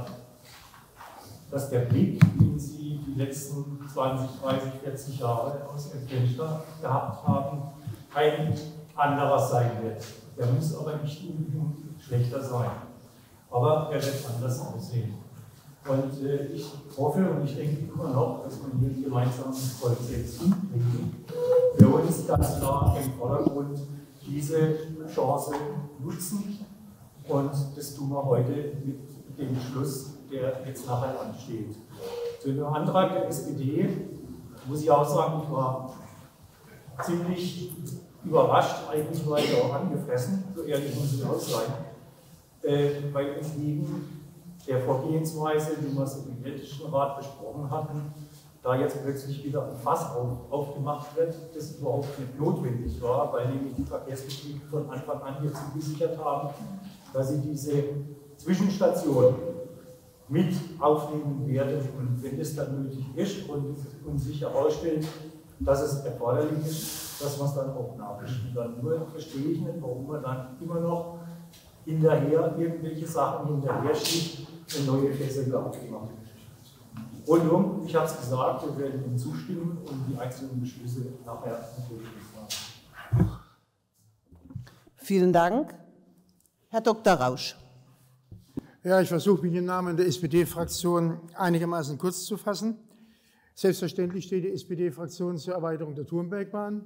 [SPEAKER 7] der Blick, den Sie die letzten 20, 30, 40 Jahre aus dem Fenster gehabt haben, ein anderer sein wird. Der muss aber nicht unbedingt schlechter sein. Aber er wird anders aussehen. Und ich hoffe und ich denke immer noch, dass wir hier gemeinsam ein Projekt hinkriegen. Für uns ganz klar im Vordergrund diese Chance nutzen. Und das tun wir heute mit dem Beschluss, der jetzt nachher ansteht. Zu dem Antrag der SPD muss ich auch sagen, ich war ziemlich überrascht, eigentlich war ich auch angefressen, so ehrlich muss ich auch sein, weil entgegen der Vorgehensweise, wie wir es im Ethischen Rat besprochen hatten, da jetzt plötzlich wieder ein Fass aufgemacht wird, das überhaupt nicht notwendig war, weil nämlich die Verkehrsbetriebe von Anfang an hier zugesichert haben, dass sie diese Zwischenstation mit aufnehmen werden und wenn es dann nötig ist und sich herausstellt, dass es erforderlich ist, dass man es dann auch nachrichten kann. Nur verstehe ich nicht, warum man dann immer noch hinterher irgendwelche Sachen hinterher schiebt und neue Fässer aufmacht. Rundum, ich habe es gesagt, wir werden ihm zustimmen und die einzelnen Beschlüsse nachher natürlich machen.
[SPEAKER 1] Vielen Dank. Herr Dr. Rausch.
[SPEAKER 8] Ja, ich versuche mich im Namen der SPD-Fraktion einigermaßen kurz zu fassen. Selbstverständlich steht die SPD-Fraktion zur Erweiterung der Thurmbergbahn.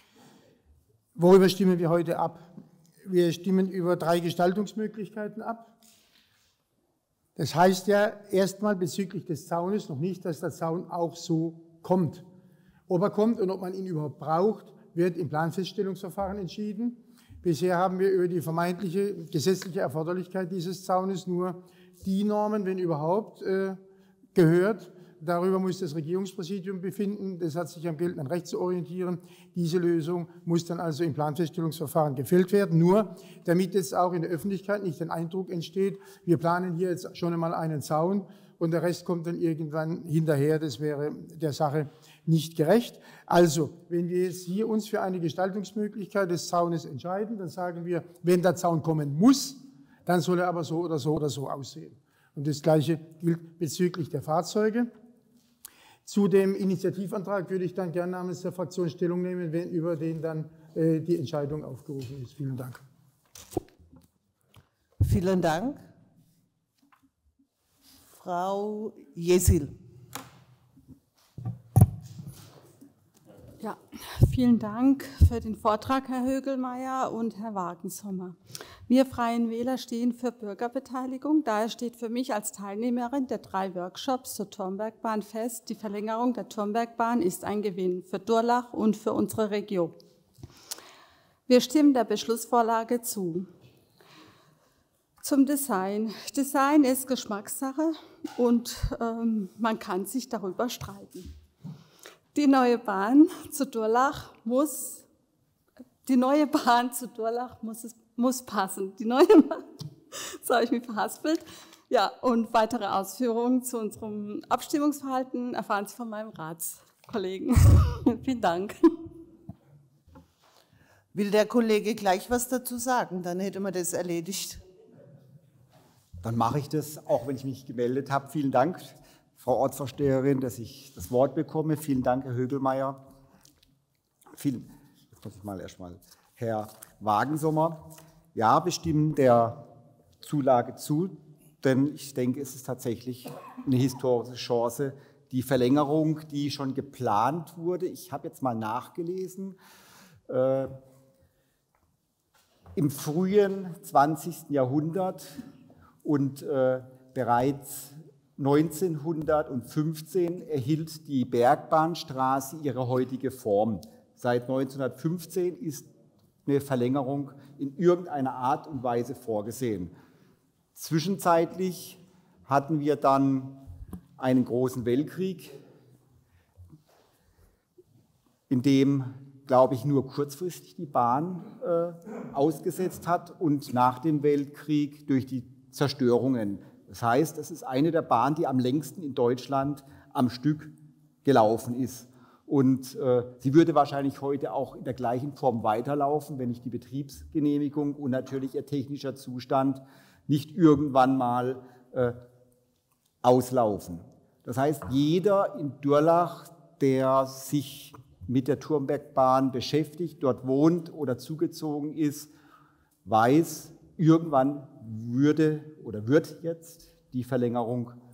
[SPEAKER 8] Worüber stimmen wir heute ab? Wir stimmen über 3 Gestaltungsmöglichkeiten ab. Das heißt ja erstmal bezüglich des Zaunes noch nicht, dass der Zaun auch so kommt. Ob er kommt und ob man ihn überhaupt braucht, wird im Planfeststellungsverfahren entschieden. Bisher haben wir über die vermeintliche gesetzliche Erforderlichkeit dieses Zaunes nur die Normen, wenn überhaupt, gehört. Darüber muss das Regierungspräsidium befinden. Das hat sich am geltenden Recht zu orientieren. Diese Lösung muss dann also im Planfeststellungsverfahren gefällt werden. Nur, damit jetzt auch in der Öffentlichkeit nicht den Eindruck entsteht, wir planen hier jetzt schon einmal einen Zaun und der Rest kommt dann irgendwann hinterher. Das wäre der Sache nicht gerecht. Also, wenn wir jetzt hier uns für eine Gestaltungsmöglichkeit des Zaunes entscheiden, dann sagen wir, wenn der Zaun kommen muss, dann soll er aber so oder so oder so aussehen. Und das Gleiche gilt bezüglich der Fahrzeuge. Zu dem Initiativantrag würde ich dann gerne namens der Fraktion Stellung nehmen, wenn über den dann die Entscheidung aufgerufen ist. Vielen Dank.
[SPEAKER 1] Vielen Dank. Frau Jesil.
[SPEAKER 9] Ja, vielen Dank für den Vortrag, Herr Högelmeier und Herr Wagensommer. Wir Freien Wähler stehen für Bürgerbeteiligung. Daher steht für mich als Teilnehmerin der 3 Workshops zur Thurmbergbahn fest, die Verlängerung der Thurmbergbahn ist ein Gewinn für Durlach und für unsere Region. Wir stimmen der Beschlussvorlage zu. Zum Design. Design ist Geschmackssache und man kann sich darüber streiten. Die neue Bahn zu Durlach muss passen. Die neue Bahn, jetzt habe ich mich verhaspelt. Ja, und weitere Ausführungen zu unserem Abstimmungsverhalten erfahren Sie von meinem Ratskollegen. Vielen Dank.
[SPEAKER 1] Will der Kollege gleich was dazu sagen? Dann hätte man das erledigt.
[SPEAKER 10] Dann mache ich das, auch wenn ich mich gemeldet habe. Vielen Dank, Frau Ortsvorsteherin, dass ich das Wort bekomme. Vielen Dank, Herr Högelmeier. Jetzt muss ich mal erstmal Herr Wagensommer. Ja, wir stimmen der Zulage zu, denn ich denke, es ist tatsächlich eine historische Chance. Die Verlängerung, die schon geplant wurde, ich habe jetzt mal nachgelesen, im frühen 20. Jahrhundert und bereits 1915 erhielt die Bergbahnstraße ihre heutige Form. Seit 1915 ist eine Verlängerung in irgendeiner Art und Weise vorgesehen. Zwischenzeitlich hatten wir dann einen großen Weltkrieg, in dem, glaube ich, nur kurzfristig die Bahn ausgesetzt hat und nach dem Weltkrieg durch die Zerstörungen. Das heißt, es ist eine der Bahnen, die am längsten in Deutschland am Stück gelaufen ist. Und sie würde wahrscheinlich heute auch in der gleichen Form weiterlaufen, wenn nicht die Betriebsgenehmigung und natürlich ihr technischer Zustand nicht irgendwann mal auslaufen. Das heißt, jeder in Durlach, der sich mit der Thurmbergbahn beschäftigt, dort wohnt oder zugezogen ist, weiß, irgendwann würde oder wird jetzt die Verlängerung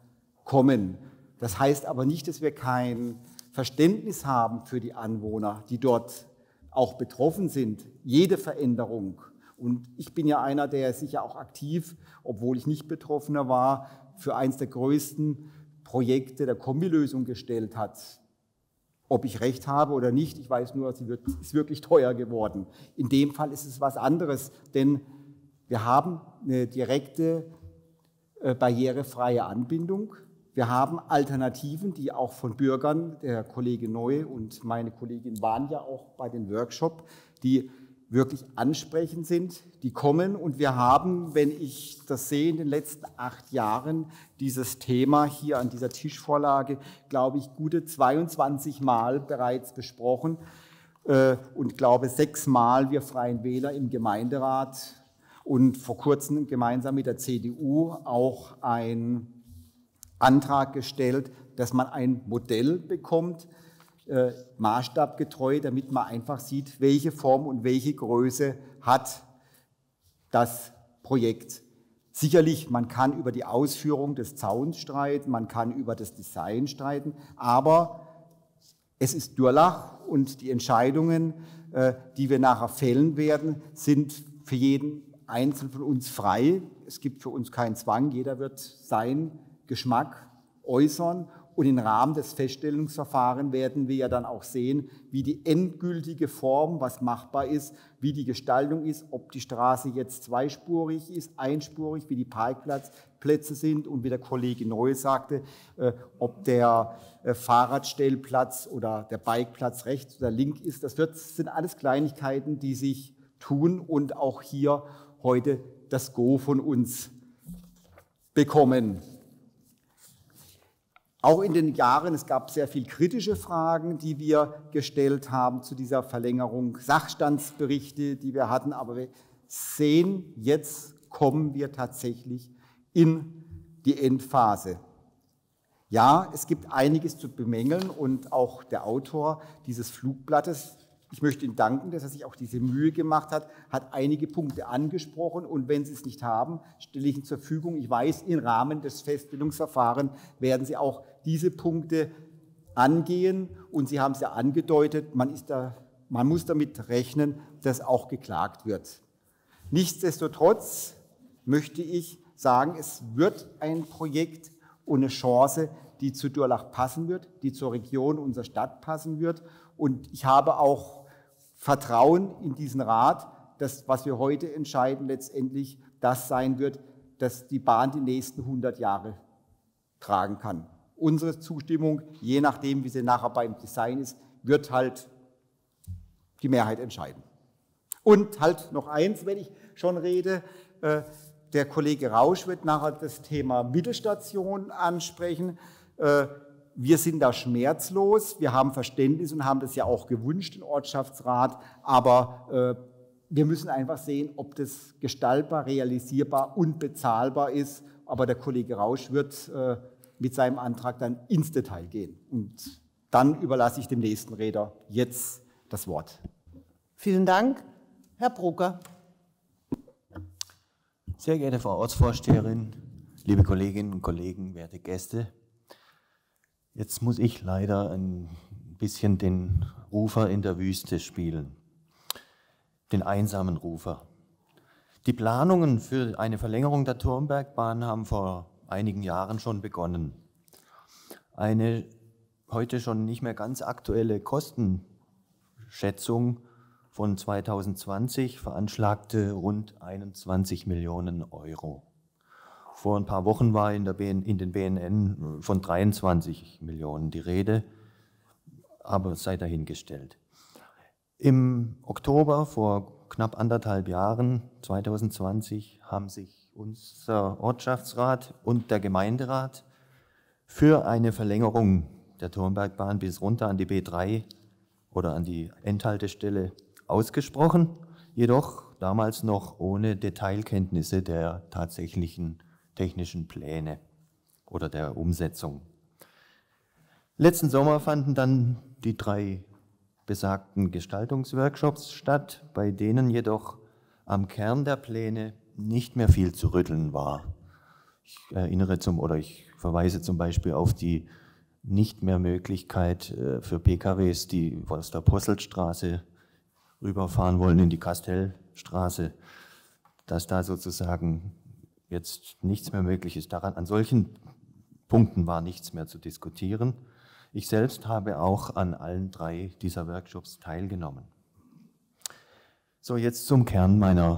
[SPEAKER 10] kommen. Das heißt aber nicht, dass wir kein Verständnis haben für die Anwohner, die dort auch betroffen sind. Jede Veränderung, und ich bin ja einer, der sich ja auch aktiv, obwohl ich nicht Betroffener war, für eines der größten Projekte der Kombilösung gestellt hat. Ob ich recht habe oder nicht, ich weiß nur, sie ist wirklich teuer geworden. In dem Fall ist es was anderes, denn wir haben eine direkte barrierefreie Anbindung. Wir haben Alternativen, die auch von Bürgern, der Kollege Neu und meine Kollegin waren ja auch bei den Workshops, die wirklich ansprechend sind, die kommen. Und wir haben, wenn ich das sehe, in den letzten 8 Jahren dieses Thema hier an dieser Tischvorlage, glaube ich, gute 22 Mal bereits besprochen. Und glaube 6 Mal wir Freien Wähler im Gemeinderat und vor kurzem gemeinsam mit der CDU auch einen Antrag gestellt, dass man ein Modell bekommt, maßstabgetreu, damit man einfach sieht, welche Form und welche Größe hat das Projekt. Sicherlich, man kann über die Ausführung des Zauns streiten, man kann über das Design streiten, aber es ist Durlach und die Entscheidungen, die wir nachher fällen werden, sind für jeden Einzelnen von uns frei. Es gibt für uns keinen Zwang, jeder wird seinen Geschmack äußern. Und im Rahmen des Feststellungsverfahrens werden wir ja dann auch sehen, wie die endgültige Form, was machbar ist, wie die Gestaltung ist, ob die Straße jetzt zweispurig ist, einspurig, wie die Parkplätze sind und wie der Kollege Neu sagte, ob der Fahrradstellplatz oder der Bikeplatz rechts oder links ist. Das sind alles Kleinigkeiten, die sich tun und auch hier heute das Go von uns bekommen. Auch in den Jahren, es gab sehr viel kritische Fragen, die wir gestellt haben zu dieser Verlängerung, Sachstandsberichte, die wir hatten, aber wir sehen, jetzt kommen wir tatsächlich in die Endphase. Ja, es gibt einiges zu bemängeln und auch der Autor dieses Flugblattes, ich möchte ihm danken, dass er sich auch diese Mühe gemacht hat, hat einige Punkte angesprochen und wenn Sie es nicht haben, stelle ich Ihnen zur Verfügung. Ich weiß, im Rahmen des Feststellungsverfahrens werden Sie auch diese Punkte angehen und Sie haben es ja angedeutet, man muss damit rechnen, dass auch geklagt wird. Nichtsdestotrotz möchte ich sagen, es wird ein Projekt und eine Chance, die zu Durlach passen wird, die zur Region unserer Stadt passen wird und ich habe auch Vertrauen in diesen Rat, dass, was wir heute entscheiden, letztendlich das sein wird, dass die Bahn die nächsten 100 Jahre tragen kann. Unsere Zustimmung, je nachdem, wie sie nachher beim Design ist, wird halt die Mehrheit entscheiden. Und halt noch eins, wenn ich schon rede, der Kollege Rausch wird nachher das Thema Mittelstation ansprechen. Wir sind da schmerzlos, wir haben Verständnis und haben das ja auch gewünscht, den Ortschaftsrat, aber wir müssen einfach sehen, ob das gestaltbar, realisierbar und bezahlbar ist. Aber der Kollege Rausch wird mit seinem Antrag dann ins Detail gehen. Und dann überlasse ich dem nächsten Redner jetzt das Wort.
[SPEAKER 1] Vielen Dank. Herr Brugger.
[SPEAKER 11] Sehr geehrte Frau Ortsvorsteherin, liebe Kolleginnen und Kollegen, werte Gäste, jetzt muss ich leider ein bisschen den Rufer in der Wüste spielen, den einsamen Rufer. Die Planungen für eine Verlängerung der Turmbergbahn haben vor einigen Jahren schon begonnen. Eine heute schon nicht mehr ganz aktuelle Kostenschätzung von 2020 veranschlagte rund 21 Millionen Euro. Vor ein paar Wochen war in den BNN von 23 Millionen die Rede, aber sei dahingestellt. Im Oktober vor knapp 1,5 Jahren, 2020, haben sich unser Ortschaftsrat und der Gemeinderat für eine Verlängerung der Turmbergbahn bis runter an die B3 oder an die Endhaltestelle ausgesprochen, jedoch damals noch ohne Detailkenntnisse der tatsächlichen technischen Pläne oder der Umsetzung. Letzten Sommer fanden dann die 3 besagten Gestaltungsworkshops statt, bei denen jedoch am Kern der Pläne nicht mehr viel zu rütteln war. Ich verweise zum Beispiel auf die Nicht-mehr-Möglichkeit für PKWs, die aus der Posseltstraße rüberfahren wollen in die Kastellstraße, dass da sozusagen jetzt nichts mehr möglich ist. An solchen Punkten war nichts mehr zu diskutieren. Ich selbst habe auch an allen 3 dieser Workshops teilgenommen. So, jetzt zum Kern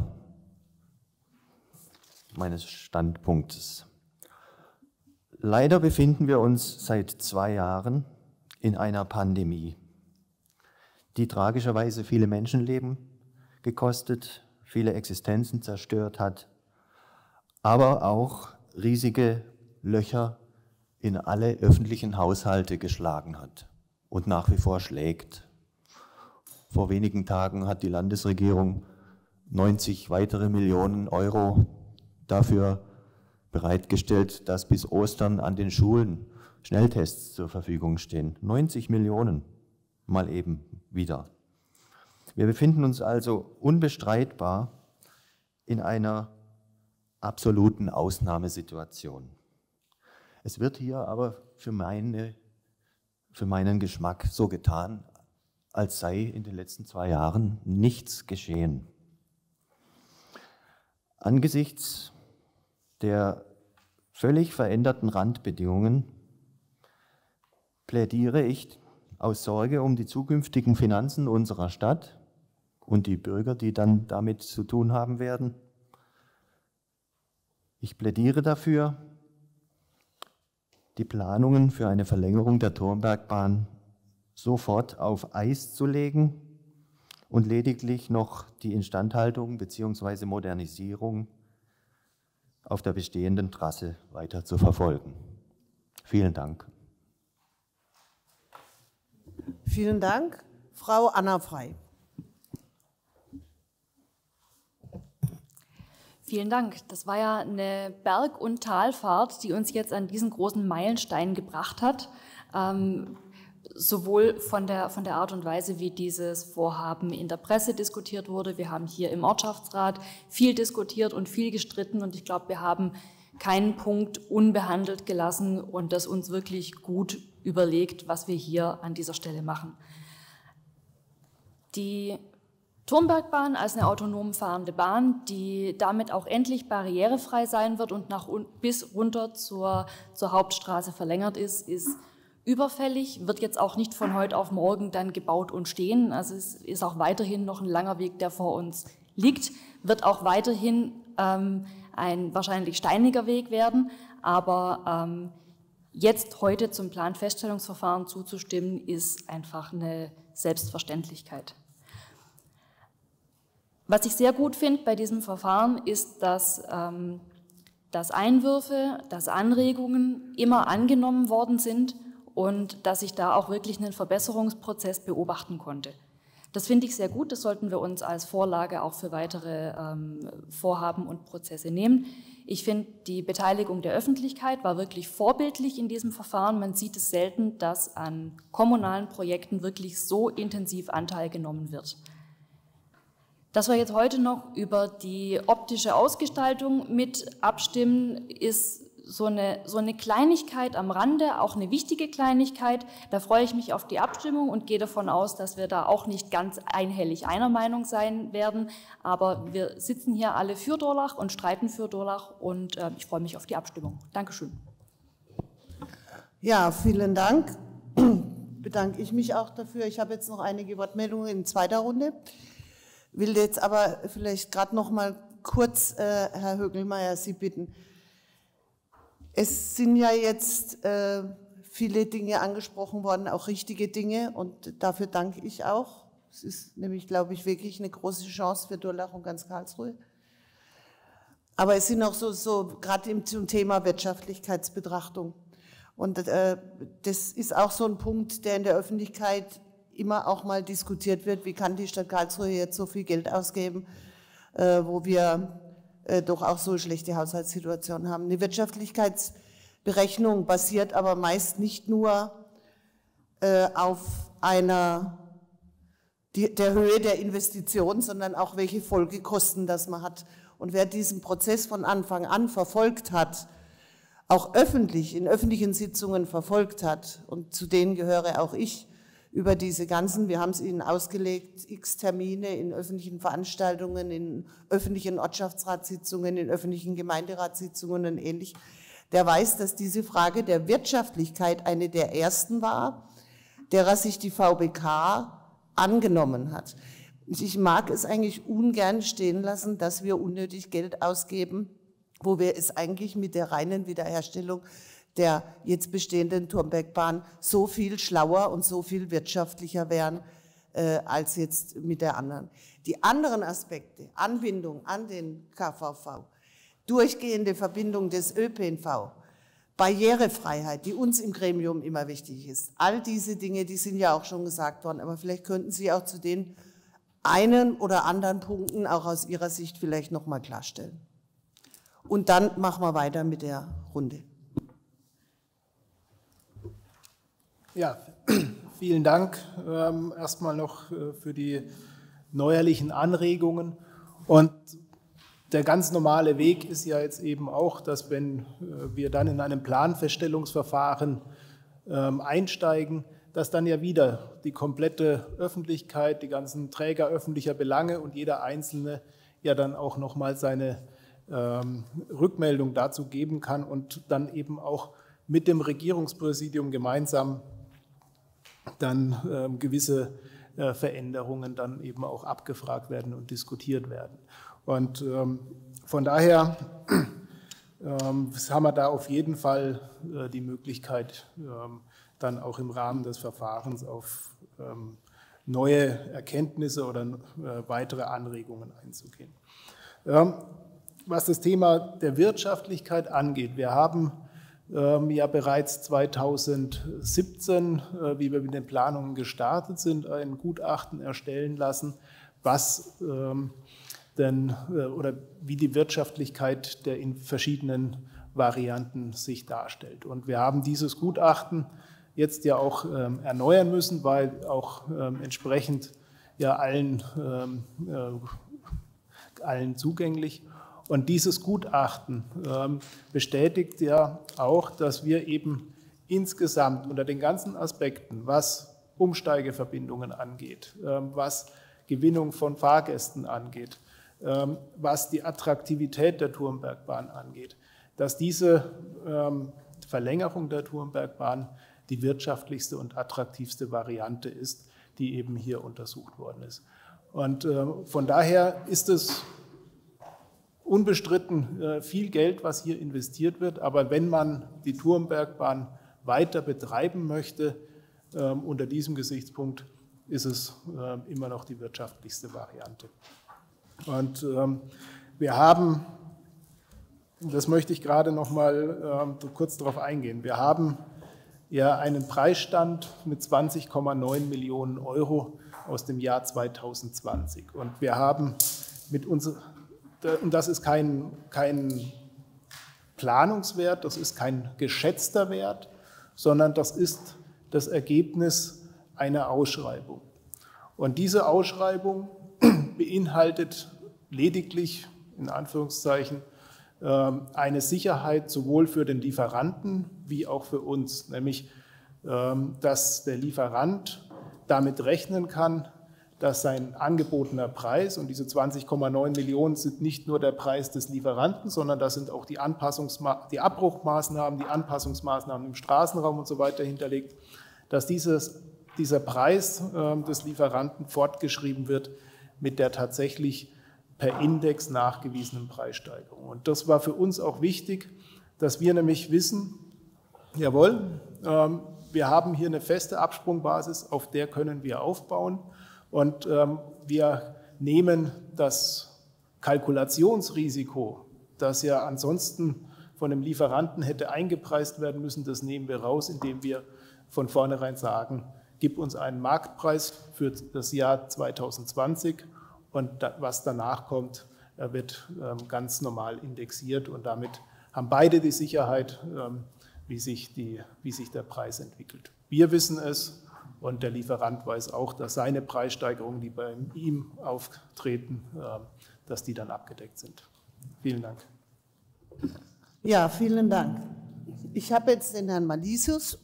[SPEAKER 11] meines Standpunktes. Leider befinden wir uns seit 2 Jahren in einer Pandemie, die tragischerweise viele Menschenleben gekostet, viele Existenzen zerstört hat, aber auch riesige Löcher in alle öffentlichen Haushalte geschlagen hat und nach wie vor schlägt. Vor wenigen Tagen hat die Landesregierung 90 weitere Millionen Euro dafür bereitgestellt, dass bis Ostern an den Schulen Schnelltests zur Verfügung stehen. 90 Millionen, mal eben wieder. Wir befinden uns also unbestreitbar in einer absoluten Ausnahmesituation. Es wird hier aber für meinen Geschmack so getan, als sei in den letzten 2 Jahren nichts geschehen. Angesichts der völlig veränderten Randbedingungen plädiere ich aus Sorge um die zukünftigen Finanzen unserer Stadt und die Bürger, die dann damit zu tun haben werden. Ich plädiere dafür, die Planungen für eine Verlängerung der Turmbergbahn sofort auf Eis zu legen und lediglich noch die Instandhaltung bzw. Modernisierung auf der bestehenden Trasse weiter zu verfolgen. Vielen Dank.
[SPEAKER 1] Vielen Dank. Frau Anna Frey.
[SPEAKER 12] Vielen Dank. Das war ja eine Berg- und Talfahrt, die uns jetzt an diesen großen Meilenstein gebracht hat. Sowohl von der Art und Weise, wie dieses Vorhaben in der Presse diskutiert wurde. Wir haben hier im Ortschaftsrat viel diskutiert und viel gestritten. Und ich glaube, wir haben keinen Punkt unbehandelt gelassen und das uns wirklich gut überlegt, was wir hier an dieser Stelle machen. Die Turmbergbahn als eine autonom fahrende Bahn, die damit auch endlich barrierefrei sein wird und bis runter zur Hauptstraße verlängert ist überfällig, wird jetzt auch nicht von heute auf morgen dann gebaut und stehen. Also es ist auch weiterhin noch ein langer Weg, der vor uns liegt, wird auch weiterhin ein wahrscheinlich steiniger Weg werden, aber jetzt heute zum Planfeststellungsverfahren zuzustimmen, ist einfach eine Selbstverständlichkeit. Was ich sehr gut finde bei diesem Verfahren ist, dass Einwürfe, dass Anregungen immer angenommen worden sind und dass ich da auch wirklich einen Verbesserungsprozess beobachten konnte. Das finde ich sehr gut, das sollten wir uns als Vorlage auch für weitere Vorhaben und Prozesse nehmen. Ich finde, die Beteiligung der Öffentlichkeit war wirklich vorbildlich in diesem Verfahren. Man sieht es selten, dass an kommunalen Projekten wirklich so intensiv Anteil genommen wird. Dass wir jetzt heute noch über die optische Ausgestaltung mit abstimmen, ist so eine Kleinigkeit am Rande, auch eine wichtige Kleinigkeit. Da freue ich mich auf die Abstimmung und gehe davon aus, dass wir da auch nicht ganz einhellig einer Meinung sein werden. Aber wir sitzen hier alle für Durlach und streiten für Durlach und ich freue mich auf die Abstimmung. Dankeschön.
[SPEAKER 1] Ja, vielen Dank. Bedanke ich mich auch dafür. Ich habe jetzt noch einige Wortmeldungen in zweiter Runde. Will jetzt aber vielleicht gerade noch mal kurz, Herr Högelmeier, Sie bitten. Es sind ja jetzt viele Dinge angesprochen worden, auch richtige Dinge, und dafür danke ich auch. Es ist nämlich, glaube ich, wirklich eine große Chance für Durlach und ganz Karlsruhe. Aber es sind auch so gerade zum Thema Wirtschaftlichkeitsbetrachtung. Und das ist auch so ein Punkt, der in der Öffentlichkeit immer auch mal diskutiert wird, wie kann die Stadt Karlsruhe jetzt so viel Geld ausgeben, wo wir doch auch so schlechte Haushaltssituationen haben. Die Wirtschaftlichkeitsberechnung basiert aber meist nicht nur auf der Höhe der Investition, sondern auch welche Folgekosten das man hat. Und wer diesen Prozess von Anfang an verfolgt hat, auch öffentlich, in öffentlichen Sitzungen verfolgt hat, und zu denen gehöre auch ich, über diese ganzen, wir haben es Ihnen ausgelegt, x Termine in öffentlichen Veranstaltungen, in öffentlichen Ortschaftsratssitzungen, in öffentlichen Gemeinderatssitzungen und ähnlich, der weiß, dass diese Frage der Wirtschaftlichkeit eine der ersten war, derer sich die VBK angenommen hat. Ich mag es eigentlich ungern stehen lassen, dass wir unnötig Geld ausgeben, wo wir es eigentlich mit der reinen Wiederherstellung der jetzt bestehenden Turmbergbahn so viel schlauer und so viel wirtschaftlicher wären als jetzt mit der anderen. Die anderen Aspekte, Anbindung an den KVV, durchgehende Verbindung des ÖPNV, Barrierefreiheit, die uns im Gremium immer wichtig ist, all diese Dinge, die sind ja auch schon gesagt worden, aber vielleicht könnten Sie auch zu den einen oder anderen Punkten auch aus Ihrer Sicht vielleicht nochmal klarstellen. Und dann machen wir weiter mit der Runde.
[SPEAKER 2] Ja, vielen Dank erstmal noch für die neuerlichen Anregungen. Und der ganz normale Weg ist ja jetzt eben auch, dass wenn wir dann in einem Planfeststellungsverfahren einsteigen, dass dann ja wieder die komplette Öffentlichkeit, die ganzen Träger öffentlicher Belange und jeder Einzelne ja dann auch nochmal seine Rückmeldung dazu geben kann und dann eben auch mit dem Regierungspräsidium gemeinsam dann gewisse Veränderungen dann eben auch abgefragt werden und diskutiert werden. Und von daher haben wir da auf jeden Fall die Möglichkeit, dann auch im Rahmen des Verfahrens auf neue Erkenntnisse oder weitere Anregungen einzugehen. Was das Thema der Wirtschaftlichkeit angeht, wir haben ja bereits 2017, wie wir mit den Planungen gestartet sind, ein Gutachten erstellen lassen, was oder wie die Wirtschaftlichkeit der in verschiedenen Varianten sich darstellt. Und wir haben dieses Gutachten jetzt ja auch erneuern müssen, weil auch entsprechend ja allen zugänglich. Und dieses Gutachten bestätigt ja auch, dass wir eben insgesamt unter den ganzen Aspekten, was Umsteigeverbindungen angeht, was Gewinnung von Fahrgästen angeht, was die Attraktivität der Turmbergbahn angeht, dass diese Verlängerung der Turmbergbahn die wirtschaftlichste und attraktivste Variante ist, die eben hier untersucht worden ist. Und von daher ist es unbestritten viel Geld, was hier investiert wird, aber wenn man die Turmbergbahn weiter betreiben möchte, unter diesem Gesichtspunkt ist es immer noch die wirtschaftlichste Variante. Und wir haben, das möchte ich gerade noch mal kurz darauf eingehen, wir haben ja einen Preisstand mit 20,9 Millionen Euro aus dem Jahr 2020 und wir haben mit uns, und das ist kein Planungswert, das ist kein geschätzter Wert, sondern das ist das Ergebnis einer Ausschreibung. Und diese Ausschreibung beinhaltet lediglich, in Anführungszeichen, eine Sicherheit sowohl für den Lieferanten wie auch für uns, nämlich dass der Lieferant damit rechnen kann, dass sein angebotener Preis, und diese 20,9 Millionen sind nicht nur der Preis des Lieferanten, sondern da sind auch die Abbruchmaßnahmen, die Anpassungsmaßnahmen im Straßenraum und so weiter hinterlegt, dass dieser Preis des Lieferanten fortgeschrieben wird mit der tatsächlich per Index nachgewiesenen Preissteigerung. Und das war für uns auch wichtig, dass wir nämlich wissen, jawohl, wir haben hier eine feste Absprungbasis, auf der können wir aufbauen. Und wir nehmen das Kalkulationsrisiko, das ja ansonsten von dem Lieferanten hätte eingepreist werden müssen, das nehmen wir raus, indem wir von vornherein sagen, gib uns einen Marktpreis für das Jahr 2020 und was danach kommt, wird ganz normal indexiert und damit haben beide die Sicherheit, wie sich der Preis entwickelt. Wir wissen es. Und der Lieferant weiß auch, dass seine Preissteigerungen, die bei ihm auftreten, dass die dann abgedeckt sind. Vielen Dank.
[SPEAKER 1] Ja, vielen Dank. Ich habe jetzt den Herrn Malisius.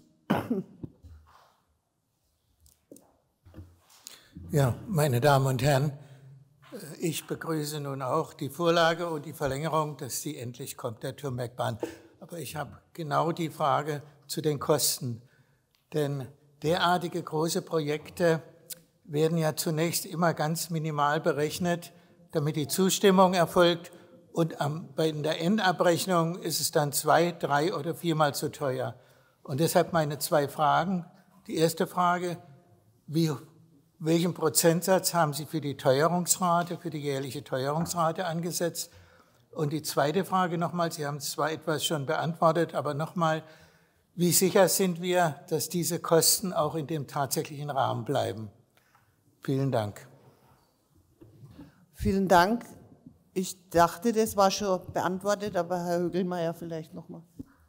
[SPEAKER 13] Ja, meine Damen und Herren, ich begrüße nun auch die Vorlage und die Verlängerung, dass sie endlich kommt, der Turmbergbahn. Aber ich habe genau die Frage zu den Kosten. Denn derartige große Projekte werden ja zunächst immer ganz minimal berechnet, damit die Zustimmung erfolgt. Und in der Endabrechnung ist es dann 2-, 3- oder 4-mal so teuer. Und deshalb meine 2 Fragen. Die erste Frage, welchen Prozentsatz haben Sie für die Teuerungsrate, für die jährliche Teuerungsrate angesetzt? Und die zweite Frage nochmal, Sie haben es zwar etwas schon beantwortet, aber nochmal, wie sicher sind wir, dass diese Kosten auch in dem tatsächlichen Rahmen bleiben? Vielen Dank.
[SPEAKER 1] Vielen Dank. Ich dachte, das war schon beantwortet, aber Herr Högelmeier vielleicht nochmal.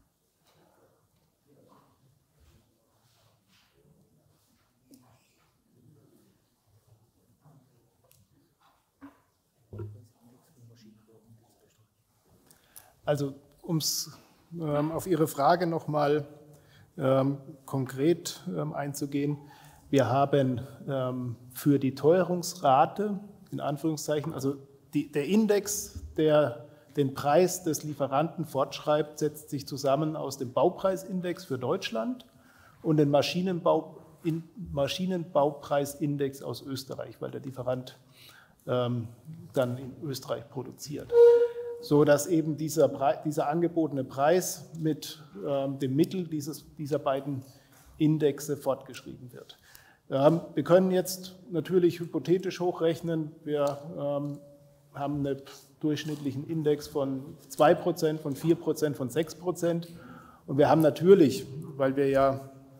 [SPEAKER 2] Also, um auf Ihre Frage nochmal konkret einzugehen, wir haben für die Teuerungsrate, in Anführungszeichen, also der Index, der den Preis des Lieferanten fortschreibt, setzt sich zusammen aus dem Baupreisindex für Deutschland und dem Maschinenbaupreisindex aus Österreich, weil der Lieferant dann in Österreich produziert. So dass eben dieser angebotene Preis mit dem Mittel dieser beiden Indexe fortgeschrieben wird. Wir können jetzt natürlich hypothetisch hochrechnen, wir haben einen durchschnittlichen Index von 2%, von 4%, von 6%. Und wir haben natürlich, weil wir ja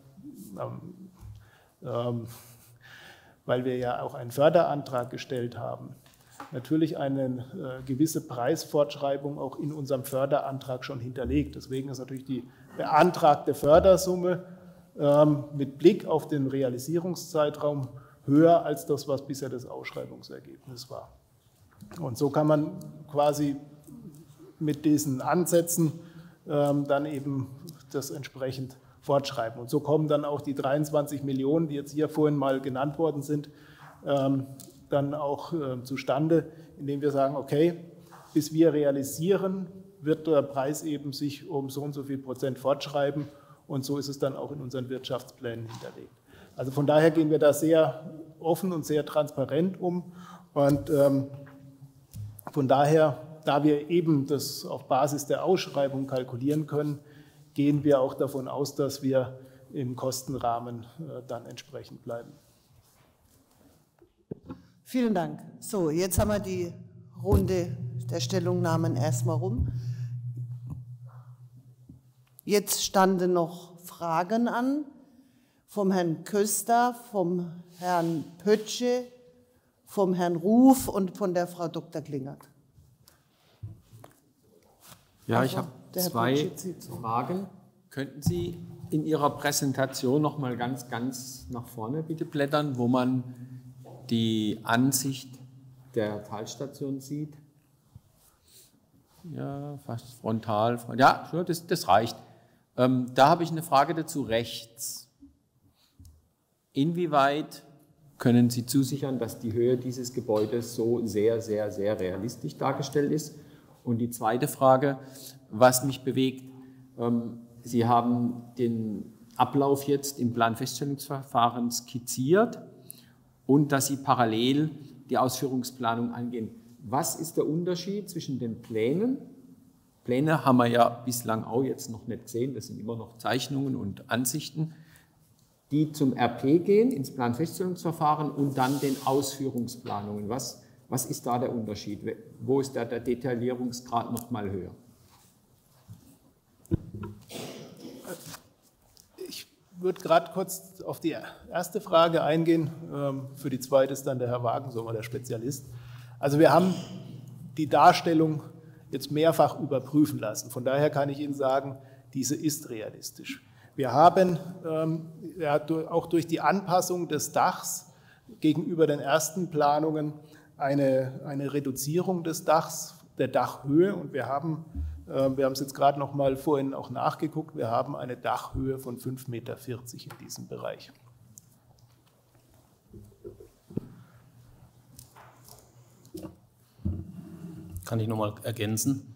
[SPEAKER 2] auch einen Förderantrag gestellt haben, natürlich eine gewisse Preisfortschreibung auch in unserem Förderantrag schon hinterlegt. Deswegen ist natürlich die beantragte Fördersumme mit Blick auf den Realisierungszeitraum höher als das, was bisher das Ausschreibungsergebnis war. Und so kann man quasi mit diesen Ansätzen dann eben das entsprechend fortschreiben. Und so kommen dann auch die 23 Millionen, die jetzt hier vorhin mal genannt worden sind, dann auch zustande, indem wir sagen, okay, bis wir realisieren, wird der Preis eben sich um so und so viel Prozent fortschreiben und so ist es dann auch in unseren Wirtschaftsplänen hinterlegt. Also von daher gehen wir da sehr offen und sehr transparent um und von daher, da wir eben das auf Basis der Ausschreibung kalkulieren können, gehen wir auch davon aus, dass wir im Kostenrahmen dann entsprechend bleiben.
[SPEAKER 1] Vielen Dank. So, jetzt haben wir die Runde der Stellungnahmen erstmal rum. Jetzt standen noch Fragen an vom Herrn Köster, vom Herrn Pötsche, vom Herrn Ruf und von der Frau Dr. Klingert.
[SPEAKER 5] Ja,
[SPEAKER 1] Also,
[SPEAKER 5] ich habe 2 Fragen. Könnten Sie in Ihrer Präsentation noch mal ganz nach vorne bitte blättern, wo man die Ansicht der Talstation sieht? Ja, fast frontal. Ja, das reicht. Da habe ich eine Frage dazu rechts. Inwieweit können Sie zusichern, dass die Höhe dieses Gebäudes so sehr, sehr, sehr realistisch dargestellt ist? Und die zweite Frage, was mich bewegt, Sie haben den Ablauf jetzt im Planfeststellungsverfahren skizziert und dass Sie parallel die Ausführungsplanung angehen. Was ist der Unterschied zwischen den Plänen? Pläne haben wir ja bislang auch jetzt noch nicht gesehen, das sind immer noch Zeichnungen und Ansichten, die zum RP gehen, ins Planfeststellungsverfahren und dann den Ausführungsplanungen. Was ist da der Unterschied? Wo ist da der Detaillierungsgrad noch mal höher?
[SPEAKER 2] Ich würde gerade kurz auf die erste Frage eingehen. Für die zweite ist dann der Herr Wagensommer, der Spezialist. Also wir haben die Darstellung jetzt mehrfach überprüfen lassen. Von daher kann ich Ihnen sagen, diese ist realistisch. Wir haben auch durch die Anpassung des Dachs gegenüber den ersten Planungen eine Reduzierung des Dachs, der Dachhöhe. Und wir haben Wir haben es jetzt gerade noch mal vorhin auch nachgeguckt. Wir haben eine Dachhöhe von 5,40 Meter in diesem Bereich.
[SPEAKER 3] Kann ich noch mal ergänzen?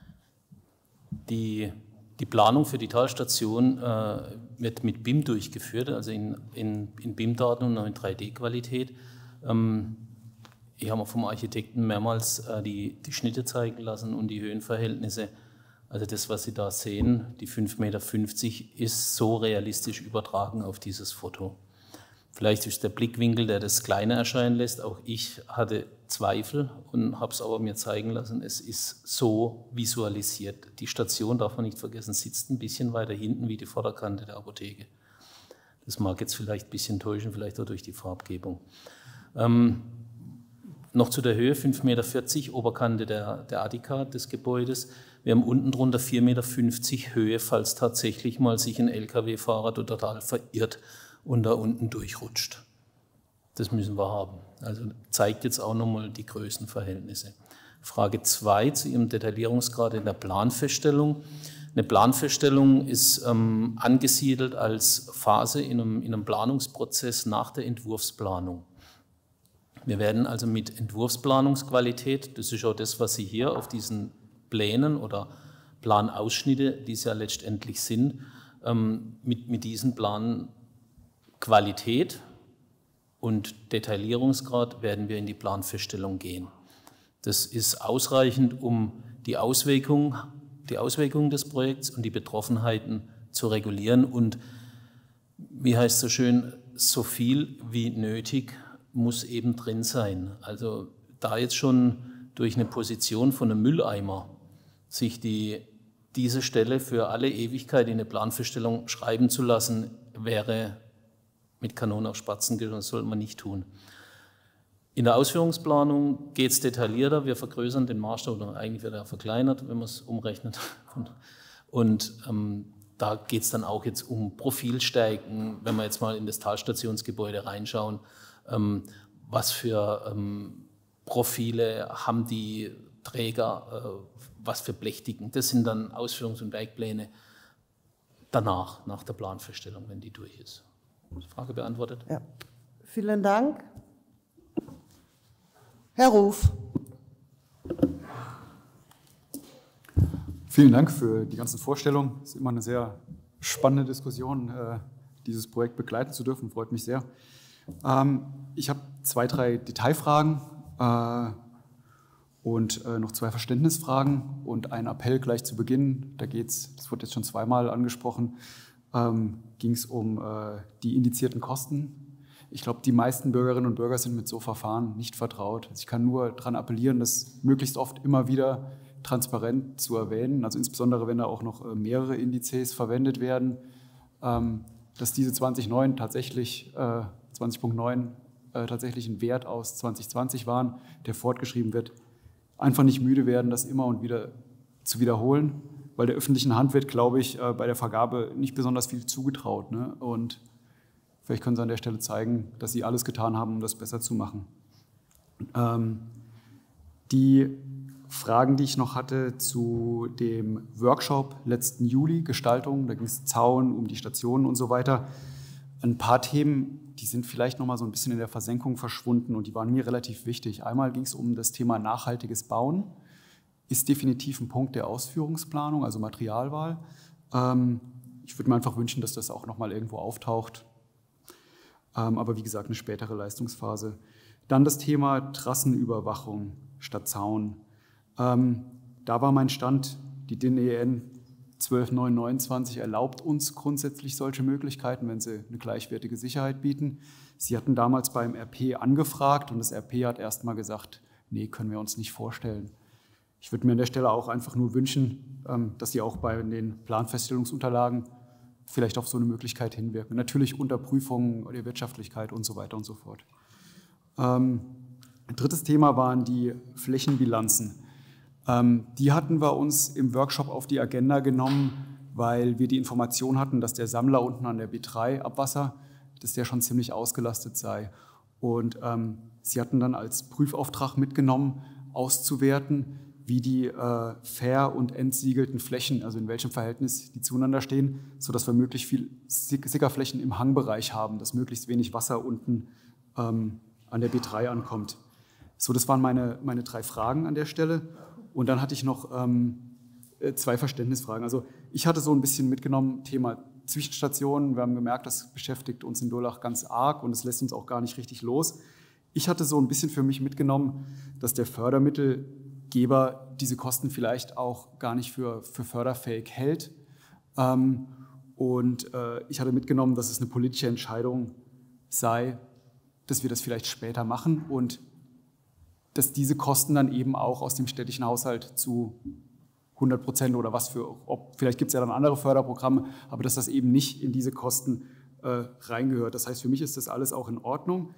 [SPEAKER 3] Die Planung für die Talstation wird mit BIM durchgeführt, also in BIM-Daten und in 3D-Qualität. Ich habe vom Architekten mehrmals die Schnitte zeigen lassen und die Höhenverhältnisse. Also das, was Sie da sehen, die 5,50 Meter, ist so realistisch übertragen auf dieses Foto. Vielleicht ist der Blickwinkel, der das kleiner erscheinen lässt. Auch ich hatte Zweifel und habe es aber mir zeigen lassen, es ist so visualisiert. Die Station, darf man nicht vergessen, sitzt ein bisschen weiter hinten wie die Vorderkante der Apotheke. Das mag jetzt vielleicht ein bisschen täuschen, vielleicht auch durch die Farbgebung. Noch zu der Höhe, 5,40 Meter, Oberkante der Attika des Gebäudes. Wir haben unten drunter 4,50 Meter Höhe, falls tatsächlich mal sich ein LKW-Fahrer total verirrt und da unten durchrutscht. Das müssen wir haben. Also zeigt jetzt auch nochmal die Größenverhältnisse. Frage 2 zu Ihrem Detaillierungsgrad in der Planfeststellung. Eine Planfeststellung ist angesiedelt als Phase in einem Planungsprozess nach der Entwurfsplanung. Wir werden also mit Entwurfsplanungsqualität, das ist auch das, was Sie hier auf diesen Plänen oder Planausschnitte, die es ja letztendlich sind, mit diesen Planen Qualität und Detaillierungsgrad werden wir in die Planfeststellung gehen. Das ist ausreichend, um die Auswirkungen des Projekts und die Betroffenheiten zu regulieren und, wie heißt es so schön, so viel wie nötig muss eben drin sein. Also da jetzt schon durch eine Position von einem Mülleimer sich diese Stelle für alle Ewigkeit in eine Planfeststellung schreiben zu lassen, wäre mit Kanonen auf Spatzen geschossen, das sollte man nicht tun. In der Ausführungsplanung geht es detaillierter, wir vergrößern den Maßstab, oder eigentlich wird er verkleinert, wenn man es umrechnet. Und da geht es dann auch jetzt um Profilstärken, wenn wir jetzt mal in das Talstationsgebäude reinschauen, was für Profile haben die Träger, was für Blechdicken. Das sind dann Ausführungs- und Werkpläne danach, nach der Planfeststellung, wenn die durch ist. Frage beantwortet?
[SPEAKER 1] Ja. Vielen Dank. Herr Ruf.
[SPEAKER 14] Vielen Dank für die ganzen Vorstellungen. Es ist immer eine sehr spannende Diskussion, dieses Projekt begleiten zu dürfen. Freut mich sehr. Ich habe 2, 3 Detailfragen und noch 2 Verständnisfragen und einen Appell gleich zu Beginn. Da geht's, das wurde jetzt schon zweimal angesprochen, ging es um die indizierten Kosten. Ich glaube, die meisten Bürgerinnen und Bürger sind mit so Verfahren nicht vertraut. Also ich kann nur daran appellieren, das möglichst oft immer wieder transparent zu erwähnen, also insbesondere wenn da auch noch mehrere Indizes verwendet werden, dass diese 20.9 tatsächlich tatsächlich ein Wert aus 2020 waren, der fortgeschrieben wird, einfach nicht müde werden, das immer und wieder zu wiederholen, weil der öffentlichen Hand wird, glaube ich, bei der Vergabe nicht besonders viel zugetraut. Ne? Und vielleicht können Sie an der Stelle zeigen, dass Sie alles getan haben, um das besser zu machen. Die Fragen, die ich noch hatte zu dem Workshop letzten Juli, Gestaltung, da ging es Zaun, um die Stationen und so weiter. Ein paar Themen, die sind vielleicht noch mal so ein bisschen in der Versenkung verschwunden und die waren mir relativ wichtig. Einmal ging es um das Thema nachhaltiges Bauen. Ist definitiv ein Punkt der Ausführungsplanung, also Materialwahl. Ich würde mir einfach wünschen, dass das auch noch mal irgendwo auftaucht. Aber wie gesagt, eine spätere Leistungsphase. Dann das Thema Trassenüberwachung statt Zaun. Da war mein Stand, die DIN EN 12929 erlaubt uns grundsätzlich solche Möglichkeiten, wenn sie eine gleichwertige Sicherheit bieten. Sie hatten damals beim RP angefragt und das RP hat erst mal gesagt, nee, können wir uns nicht vorstellen. Ich würde mir an der Stelle auch einfach nur wünschen, dass Sie auch bei den Planfeststellungsunterlagen vielleicht auf so eine Möglichkeit hinwirken. Natürlich unter Prüfungen der Wirtschaftlichkeit und so weiter und so fort. Ein drittes Thema waren die Flächenbilanzen. Die hatten wir uns im Workshop auf die Agenda genommen, weil wir die Information hatten, dass der Sammler unten an der B3 Abwasser, dass der schon ziemlich ausgelastet sei. Und Sie hatten dann als Prüfauftrag mitgenommen, auszuwerten, wie die fair und entsiegelten Flächen, also in welchem Verhältnis die zueinander stehen, sodass wir möglichst viel Sickerflächen im Hangbereich haben, dass möglichst wenig Wasser unten an der B3 ankommt. So, das waren meine 3 Fragen an der Stelle. Und dann hatte ich noch 2 Verständnisfragen. Also ich hatte so ein bisschen mitgenommen, Thema Zwischenstationen. Wir haben gemerkt, das beschäftigt uns in Durlach ganz arg und es lässt uns auch gar nicht richtig los. Ich hatte so ein bisschen für mich mitgenommen, dass der Fördermittelgeber diese Kosten vielleicht auch gar nicht für förderfähig hält. Und ich hatte mitgenommen, dass es eine politische Entscheidung sei, dass wir das vielleicht später machen und dass diese Kosten dann eben auch aus dem städtischen Haushalt zu 100% oder vielleicht gibt es ja dann andere Förderprogramme, aber dass das eben nicht in diese Kosten reingehört. Das heißt, für mich ist das alles auch in Ordnung.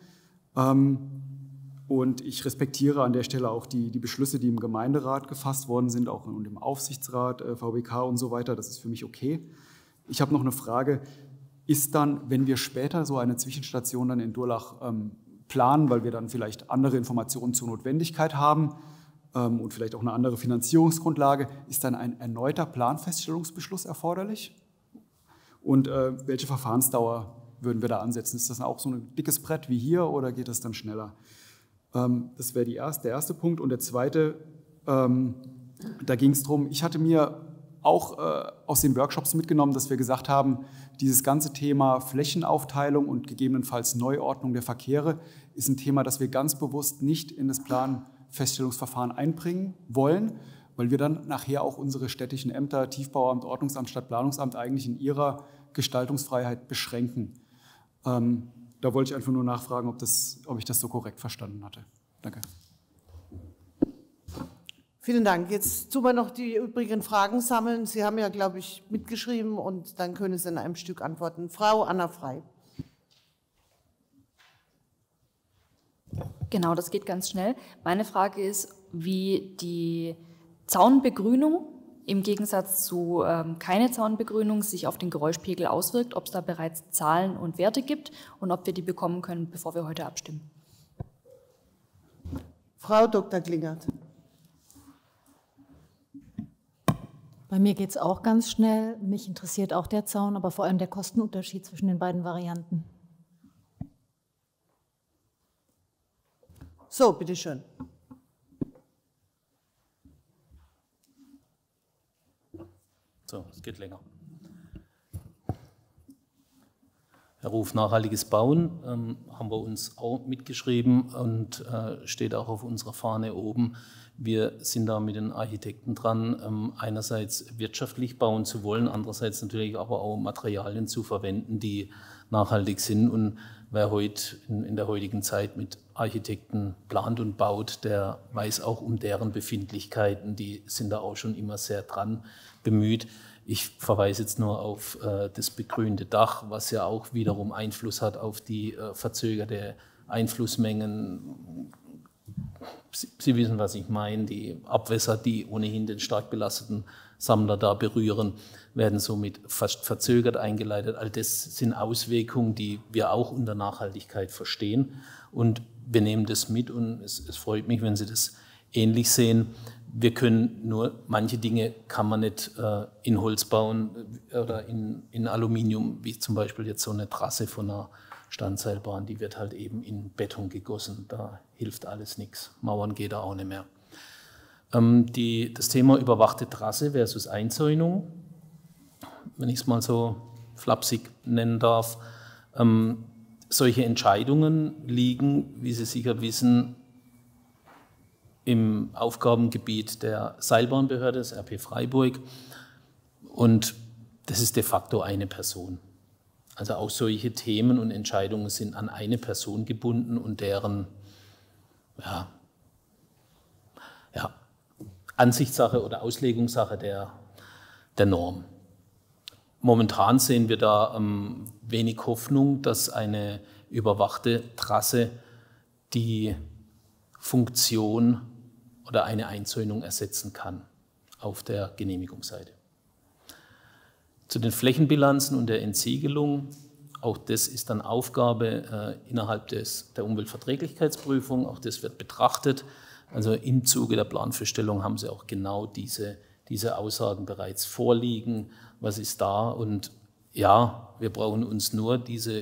[SPEAKER 14] Und ich respektiere an der Stelle auch die Beschlüsse, die im Gemeinderat gefasst worden sind, auch im Aufsichtsrat, VBK und so weiter. Das ist für mich okay. Ich habe noch eine Frage. Ist dann, wenn wir später so eine Zwischenstation dann in Durlach planen, weil wir dann vielleicht andere Informationen zur Notwendigkeit haben und vielleicht auch eine andere Finanzierungsgrundlage, ist dann ein erneuter Planfeststellungsbeschluss erforderlich? Und welche Verfahrensdauer würden wir da ansetzen? Ist das dann auch so ein dickes Brett wie hier oder geht das dann schneller? Das wäre der erste Punkt. Und der zweite, da ging es darum, ich hatte mir auch aus den Workshops mitgenommen, dass wir gesagt haben, dieses ganze Thema Flächenaufteilung und gegebenenfalls Neuordnung der Verkehre ist ein Thema, das wir ganz bewusst nicht in das Planfeststellungsverfahren einbringen wollen, weil wir dann nachher auch unsere städtischen Ämter, Tiefbauamt, Ordnungsamt, Stadtplanungsamt eigentlich in ihrer Gestaltungsfreiheit beschränken. Da wollte ich einfach nur nachfragen, ob ich das so korrekt verstanden hatte. Danke.
[SPEAKER 1] Vielen Dank. Jetzt tun wir noch die übrigen Fragen sammeln. Sie haben ja, glaube ich, mitgeschrieben und dann können Sie in einem Stück antworten. Frau Anna Frey.
[SPEAKER 12] Genau, das geht ganz schnell. Meine Frage ist, wie die Zaunbegrünung im Gegensatz zu keine Zaunbegrünung sich auf den Geräuschpegel auswirkt, ob es da bereits Zahlen und Werte gibt und ob wir die bekommen können, bevor wir heute abstimmen.
[SPEAKER 1] Frau Dr. Klingert.
[SPEAKER 15] Bei mir geht es auch ganz schnell. Mich interessiert auch der Zaun, aber vor allem der Kostenunterschied zwischen den beiden Varianten.
[SPEAKER 1] So, bitteschön.
[SPEAKER 3] So, es geht länger. Herr Ruf, nachhaltiges Bauen haben wir uns auch mitgeschrieben und steht auch auf unserer Fahne oben. Wir sind da mit den Architekten dran, einerseits wirtschaftlich bauen zu wollen, andererseits natürlich aber auch Materialien zu verwenden, die nachhaltig sind. Und wer heute in der heutigen Zeit mit Architekten plant und baut, der weiß auch um deren Befindlichkeiten. Die sind da auch schon immer sehr dran bemüht. Ich verweise jetzt nur auf das begrünte Dach, was ja auch wiederum Einfluss hat auf die verzögerte Einflussmengen. Sie wissen, was ich meine. Die Abwässer, die ohnehin den stark belasteten Sammler da berühren, werden somit fast verzögert eingeleitet. All das sind Auswirkungen, die wir auch unter Nachhaltigkeit verstehen. Und wir nehmen das mit und es freut mich, wenn Sie das ähnlich sehen. Wir können nur, manche Dinge kann man nicht in Holz bauen oder in Aluminium, wie zum Beispiel jetzt so eine Trasse von einer Standseilbahn, die wird halt eben in Beton gegossen. Da hilft alles nichts. Mauern geht da auch nicht mehr. Das Thema überwachte Trasse versus Einzäunung, wenn ich es mal so flapsig nennen darf. Solche Entscheidungen liegen, wie Sie sicher wissen, im Aufgabengebiet der Seilbahnbehörde, des RP Freiburg. Und das ist de facto eine Person. Also auch solche Themen und Entscheidungen sind an eine Person gebunden und deren Ansichtssache oder Auslegungssache der Norm. Momentan sehen wir da wenig Hoffnung, dass eine überwachte Trasse die Funktion oder eine Einzäunung ersetzen kann auf der Genehmigungsseite. Zu den Flächenbilanzen und der Entsiegelung, auch das ist dann Aufgabe innerhalb der Umweltverträglichkeitsprüfung, auch das wird betrachtet. Also im Zuge der Planfeststellung haben Sie auch genau diese Aussagen bereits vorliegen. Was ist da? Und ja, wir brauchen uns nur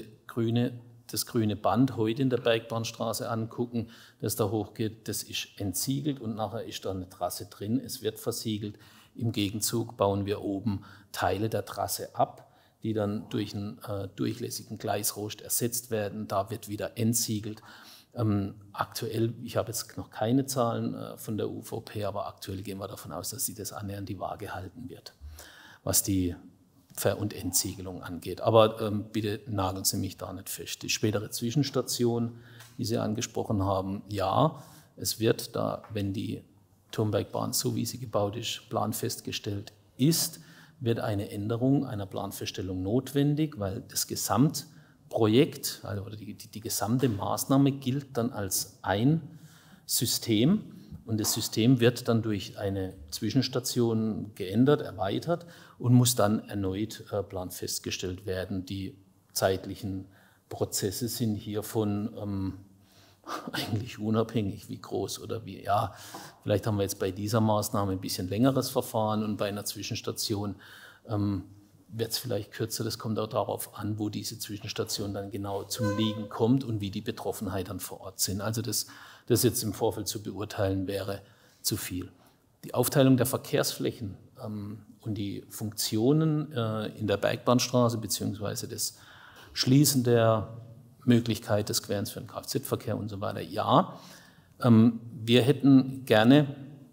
[SPEAKER 3] das grüne Band heute in der Bergbahnstraße angucken, das da hochgeht. Das ist entsiegelt und nachher ist da eine Trasse drin. Es wird versiegelt. Im Gegenzug bauen wir oben Teile der Trasse ab, die dann durch einen durchlässigen Gleisrost ersetzt werden. Da wird wieder entsiegelt. Aktuell, ich habe jetzt noch keine Zahlen von der UVP, aber aktuell gehen wir davon aus, dass sie das annähernd die Waage halten wird, was die Ver- und Entsiegelung angeht. Aber bitte nageln Sie mich da nicht fest. Die spätere Zwischenstation, die Sie angesprochen haben, ja, es wird da, wenn die Turmbergbahn, so wie sie gebaut ist, planfestgestellt ist, wird eine Änderung einer Planfeststellung notwendig, weil das Gesamtprojekt, also oder die gesamte Maßnahme gilt dann als ein System und das System wird dann durch eine Zwischenstation geändert, erweitert und muss dann erneut planfestgestellt werden. Die zeitlichen Prozesse sind hiervon eigentlich unabhängig, wie groß oder wie, ja, vielleicht haben wir jetzt bei dieser Maßnahme ein bisschen längeres Verfahren und bei einer Zwischenstation wird es vielleicht kürzer. Das kommt auch darauf an, wo diese Zwischenstation dann genau zum Liegen kommt und wie die Betroffenheit dann vor Ort sind. Also das jetzt im Vorfeld zu beurteilen, wäre zu viel. Die Aufteilung der Verkehrsflächen und die Funktionen in der Bergbahnstraße beziehungsweise das Schließen der Möglichkeit des Querens für den Kfz-Verkehr und so weiter. Ja, wir hätten gerne,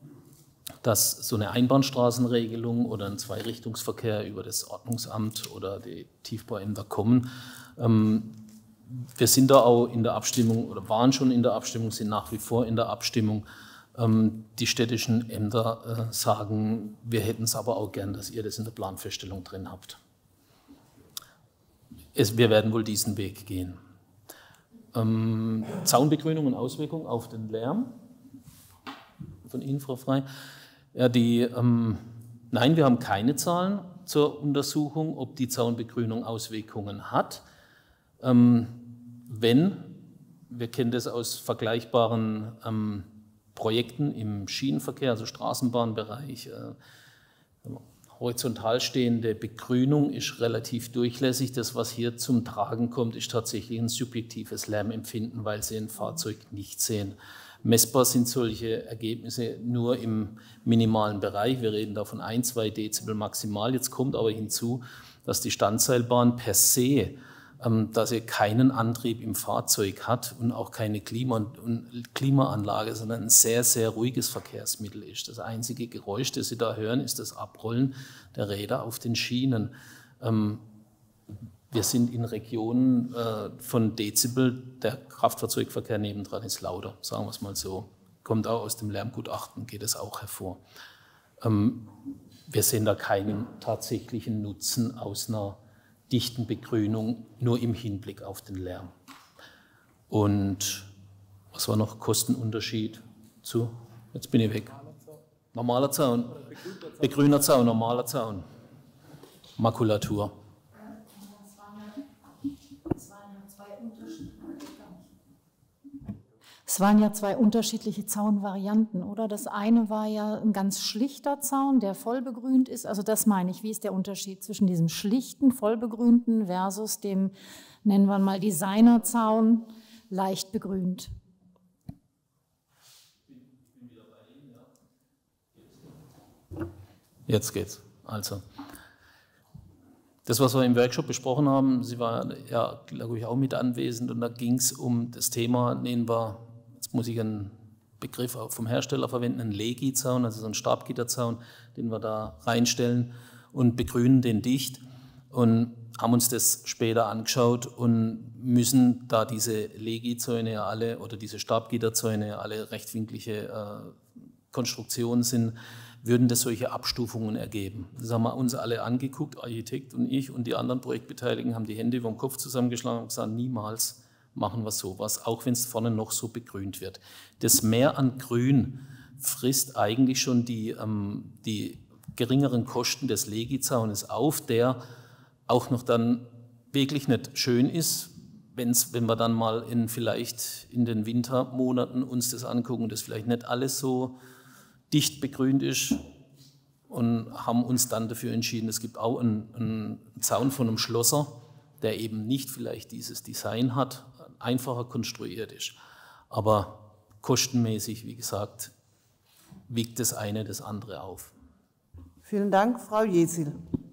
[SPEAKER 3] dass so eine Einbahnstraßenregelung oder ein Zweirichtungsverkehr über das Ordnungsamt oder die Tiefbauämter kommen. Wir sind da auch in der Abstimmung oder waren schon in der Abstimmung, sind nach wie vor in der Abstimmung. Die städtischen Ämter sagen, wir hätten es aber auch gern, dass ihr das in der Planfeststellung drin habt. Wir werden wohl diesen Weg gehen. Zaunbegrünung und Auswirkungen auf den Lärm von Ihnen, Frau Frey. Ja, nein, wir haben keine Zahlen zur Untersuchung, ob die Zaunbegrünung Auswirkungen hat. Wir kennen das aus vergleichbaren Projekten im Schienenverkehr, also Straßenbahnbereich, horizontal stehende Begrünung ist relativ durchlässig. Das, was hier zum Tragen kommt, ist tatsächlich ein subjektives Lärmempfinden, weil Sie ein Fahrzeug nicht sehen. Messbar sind solche Ergebnisse nur im minimalen Bereich. Wir reden da von 1-2 Dezibel maximal. Jetzt kommt aber hinzu, dass die Standseilbahn per se, dass sie keinen Antrieb im Fahrzeug hat und auch keine Klimaanlage, sondern ein sehr, sehr ruhiges Verkehrsmittel ist. Das einzige Geräusch, das Sie da hören, ist das Abrollen der Räder auf den Schienen. Wir sind in Regionen von Dezibel, der Kraftfahrzeugverkehr nebendran ist lauter, sagen wir es mal so. Kommt auch aus dem Lärmgutachten, geht es auch hervor. Wir sehen da keinen tatsächlichen Nutzen aus einer dichten Begrünung, nur im Hinblick auf den Lärm. Und was war noch? Kostenunterschied zu, jetzt bin ich weg. Normaler Zaun, begrüner Zaun, normaler Zaun, Makulatur.
[SPEAKER 15] Es waren ja zwei unterschiedliche Zaunvarianten, oder? Das eine war ja ein ganz schlichter Zaun, der voll begrünt ist. Also das meine ich. Wie ist der Unterschied zwischen diesem schlichten, vollbegrünten versus dem, nennen wir mal, Designerzaun, leicht begrünt?
[SPEAKER 3] Jetzt geht's. Also, das, was wir im Workshop besprochen haben, Sie waren ja, glaube ich, auch mit anwesend und da ging es um das Thema, nehmen wir, jetzt muss ich einen Begriff auch vom Hersteller verwenden, einen Legi-Zaun, also so einen Stabgitterzaun, den wir da reinstellen und begrünen den dicht und haben uns das später angeschaut und müssen, da diese Legi-Zäune ja alle oder diese Stabgitterzäune alle rechtwinklige Konstruktionen sind, würden das solche Abstufungen ergeben. Das haben wir uns alle angeguckt, Architekt und ich und die anderen Projektbeteiligten haben die Hände über den Kopf zusammengeschlagen und gesagt, niemals machen wir sowas, auch wenn es vorne noch so begrünt wird. Das Mehr an Grün frisst eigentlich schon die geringeren Kosten des Legi-Zaunes auf, der auch noch dann wirklich nicht schön ist, wenn wir dann mal vielleicht in den Wintermonaten uns das angucken, das vielleicht nicht alles so dicht begrünt ist, und haben uns dann dafür entschieden, es gibt auch einen Zaun von einem Schlosser, der eben nicht vielleicht dieses Design hat, einfacher konstruiert ist. Aber kostenmäßig, wie gesagt, wiegt das eine das andere auf.
[SPEAKER 1] Vielen Dank, Frau Jesil.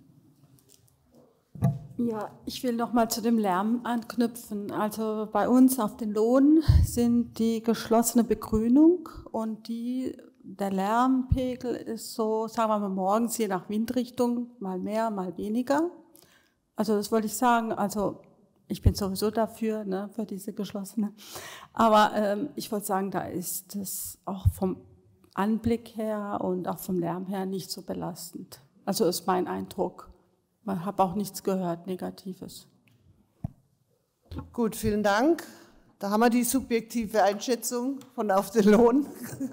[SPEAKER 9] Ja, ich will noch mal zu dem Lärm anknüpfen. Also bei uns auf den Lohn sind die geschlossene Begrünung und der Lärmpegel ist so, sagen wir mal morgens je nach Windrichtung, mal mehr, mal weniger. Also das wollte ich sagen, also ich bin sowieso dafür, ne, für diese geschlossene. Aber ich wollte sagen, da ist es auch vom Anblick her und auch vom Lärm her nicht so belastend. Also ist mein Eindruck. Ich habe auch nichts gehört, Negatives.
[SPEAKER 1] Gut, vielen Dank. Da haben wir die subjektive Einschätzung von auf den Lohn,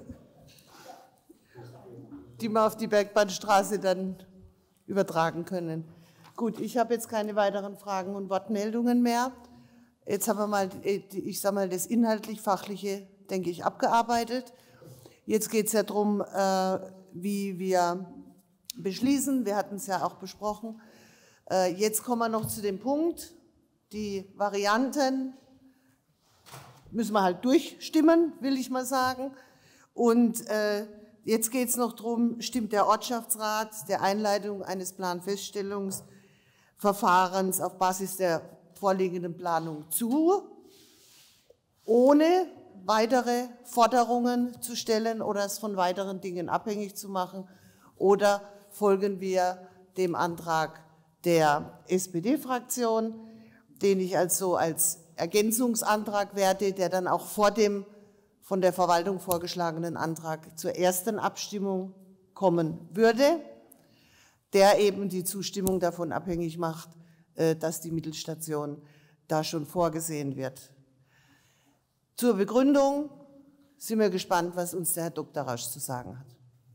[SPEAKER 1] die wir auf die Bergbahnstraße dann übertragen können. Gut, ich habe jetzt keine weiteren Fragen und Wortmeldungen mehr. Jetzt haben wir mal, ich sage mal, das Inhaltlich-Fachliche, denke ich, abgearbeitet. Jetzt geht es ja darum, wie wir beschließen. Wir hatten es ja auch besprochen. Jetzt kommen wir noch zu dem Punkt, die Varianten müssen wir halt durchstimmen, will ich mal sagen. Und jetzt geht es noch darum, stimmt der Ortschaftsrat der Einleitung eines Planfeststellungsverfahrens auf Basis der vorliegenden Planung zu, ohne weitere Forderungen zu stellen oder es von weiteren Dingen abhängig zu machen, oder folgen wir dem Antrag der SPD-Fraktion, den ich also als Ergänzungsantrag werte, der dann auch vor dem von der Verwaltung vorgeschlagenen Antrag zur ersten Abstimmung kommen würde, der eben die Zustimmung davon abhängig macht, dass die Mittelstation da schon vorgesehen wird. Zur Begründung sind wir gespannt, was uns der Herr Dr. Rasch zu sagen hat.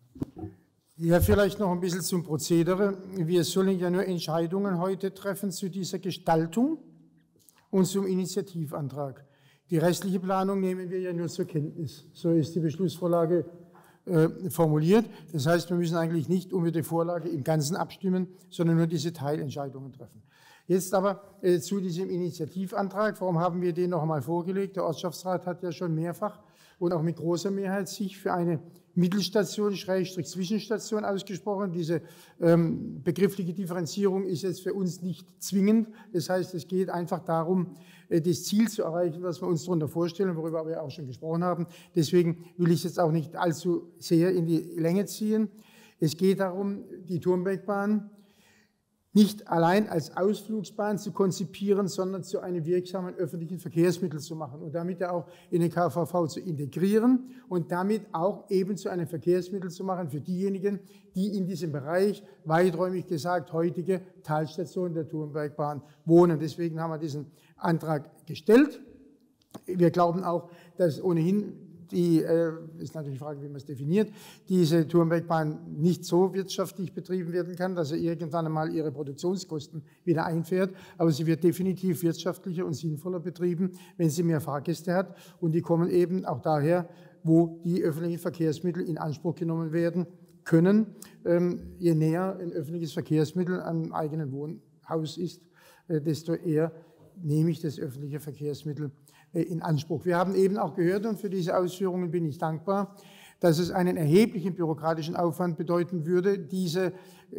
[SPEAKER 8] Ja, vielleicht noch ein bisschen zum Prozedere. Wir sollen ja nur Entscheidungen heute treffen zu dieser Gestaltung und zum Initiativantrag. Die restliche Planung nehmen wir ja nur zur Kenntnis. So ist die Beschlussvorlage formuliert. Das heißt, wir müssen eigentlich nicht über die Vorlage im Ganzen abstimmen, sondern nur diese Teilentscheidungen treffen. Jetzt aber zu diesem Initiativantrag. Warum haben wir den noch einmal vorgelegt? Der Ortschaftsrat hat ja schon mehrfach und auch mit großer Mehrheit sich für eine Mittelstation, Zwischenstation ausgesprochen. Diese begriffliche Differenzierung ist jetzt für uns nicht zwingend. Das heißt, es geht einfach darum, das Ziel zu erreichen, was wir uns darunter vorstellen, worüber wir auch schon gesprochen haben. Deswegen will ich es jetzt auch nicht allzu sehr in die Länge ziehen. Es geht darum, die Turmbergbahn nicht allein als Ausflugsbahn zu konzipieren, sondern zu einem wirksamen öffentlichen Verkehrsmittel zu machen und damit ja auch in den KVV zu integrieren und damit auch eben zu einem Verkehrsmittel zu machen für diejenigen, die in diesem Bereich, weiträumig gesagt, heutige Talstation der Turmbergbahn wohnen. Deswegen haben wir diesen Antrag gestellt. Wir glauben auch, dass ohnehin ist natürlich die Frage, wie man es definiert, diese Turmbergbahn nicht so wirtschaftlich betrieben werden kann, dass sie irgendwann einmal ihre Produktionskosten wieder einfährt, aber sie wird definitiv wirtschaftlicher und sinnvoller betrieben, wenn sie mehr Fahrgäste hat, und die kommen eben auch daher, wo die öffentlichen Verkehrsmittel in Anspruch genommen werden können. Je näher ein öffentliches Verkehrsmittel am eigenen Wohnhaus ist, desto eher nehme ich das öffentliche Verkehrsmittel in Anspruch. Wir haben eben auch gehört, und für diese Ausführungen bin ich dankbar, dass es einen erheblichen bürokratischen Aufwand bedeuten würde, diese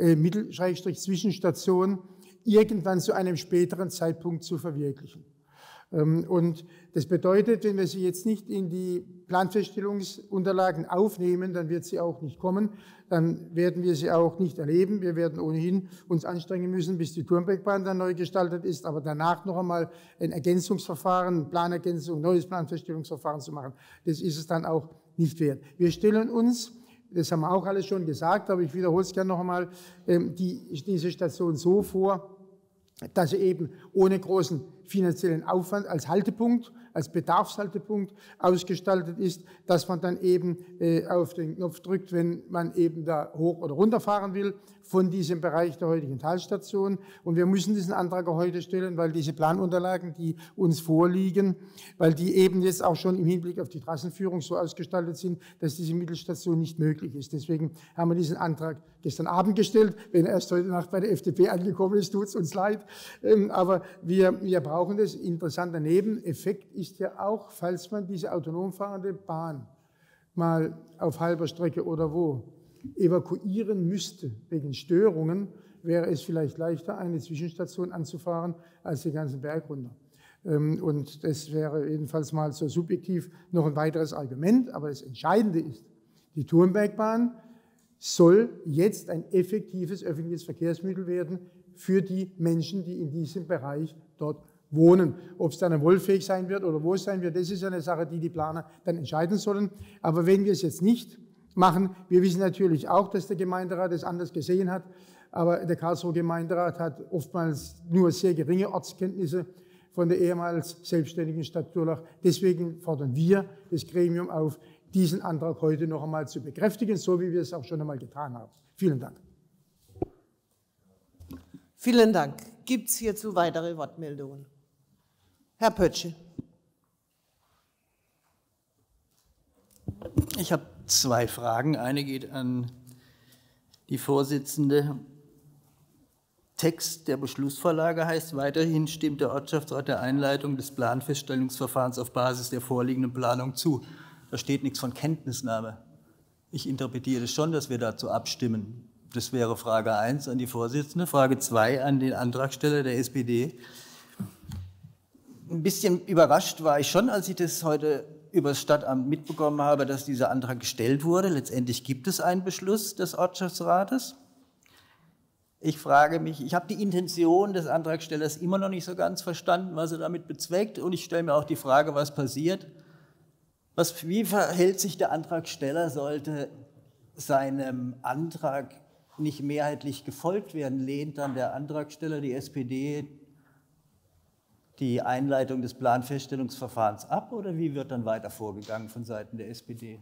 [SPEAKER 8] Mittel-Zwischenstation irgendwann zu einem späteren Zeitpunkt zu verwirklichen. Und das bedeutet, wenn wir sie jetzt nicht in die Planfeststellungsunterlagen aufnehmen, dann wird sie auch nicht kommen, dann werden wir sie auch nicht erleben. Wir werden ohnehin uns anstrengen müssen, bis die Turmbergbahn dann neu gestaltet ist, aber danach noch einmal ein Ergänzungsverfahren, Planergänzung, neues Planfeststellungsverfahren zu machen, das ist es dann auch nicht wert. Wir stellen uns, das haben wir auch alles schon gesagt, aber ich wiederhole es gerne noch einmal, diese Station so vor, dass sie eben ohne großen finanziellen Aufwand als Haltepunkt als Bedarfshaltepunkt ausgestaltet ist, dass man dann eben auf den Knopf drückt, wenn man eben da hoch oder runter fahren will von diesem Bereich der heutigen Talstation. Und wir müssen diesen Antrag auch heute stellen, weil diese Planunterlagen, die uns vorliegen, weil die eben jetzt auch schon im Hinblick auf die Trassenführung so ausgestaltet sind, dass diese Mittelstation nicht möglich ist. Deswegen haben wir diesen Antrag gestern Abend gestellt. Wenn er erst heute Nacht bei der FDP angekommen ist, tut es uns leid. Aber wir brauchen das. Interessanter Nebeneffekt ist ja auch, falls man diese autonom fahrende Bahn mal auf halber Strecke oder wo evakuieren müsste wegen Störungen, wäre es vielleicht leichter, eine Zwischenstation anzufahren, als den ganzen Berg runter. Und das wäre jedenfalls mal so subjektiv noch ein weiteres Argument. Aber das Entscheidende ist, die Thurmbergbahn soll jetzt ein effektives öffentliches Verkehrsmittel werden für die Menschen, die in diesem Bereich dort wohnen. Ob es dann wohlfähig sein wird oder wo es sein wird, das ist eine Sache, die die Planer dann entscheiden sollen. Aber wenn wir es jetzt nicht machen, wir wissen natürlich auch, dass der Gemeinderat es anders gesehen hat, aber der Karlsruher Gemeinderat hat oftmals nur sehr geringe Ortskenntnisse von der ehemals selbstständigen Stadt Durlach. Deswegen fordern wir das Gremium auf, diesen Antrag heute noch einmal zu bekräftigen, so wie wir es auch schon einmal getan haben. Vielen Dank.
[SPEAKER 1] Vielen Dank. Gibt es hierzu weitere Wortmeldungen? Herr Pötsche.
[SPEAKER 6] Ich habe zwei Fragen. Eine geht an die Vorsitzende. Text der Beschlussvorlage heißt, weiterhin stimmt der Ortschaftsrat der Einleitung des Planfeststellungsverfahrens auf Basis der vorliegenden Planung zu. Da steht nichts von Kenntnisnahme. Ich interpretiere das schon, dass wir dazu abstimmen. Das wäre Frage 1 an die Vorsitzende. Frage 2 an den Antragsteller der SPD. Ein bisschen überrascht war ich schon, als ich das heute über das Stadtamt mitbekommen habe, dass dieser Antrag gestellt wurde. Letztendlich gibt es einen Beschluss des Ortschaftsrates. Ich frage mich, ich habe die Intention des Antragstellers immer noch nicht so ganz verstanden, was er damit bezweckt. Und ich stelle mir auch die Frage, was passiert. Wie verhält sich der Antragsteller, sollte seinem Antrag nicht mehrheitlich gefolgt werden? Lehnt dann der Antragsteller, die SPD, die Einleitung des Planfeststellungsverfahrens ab oder wie wird dann weiter vorgegangen von Seiten der SPD?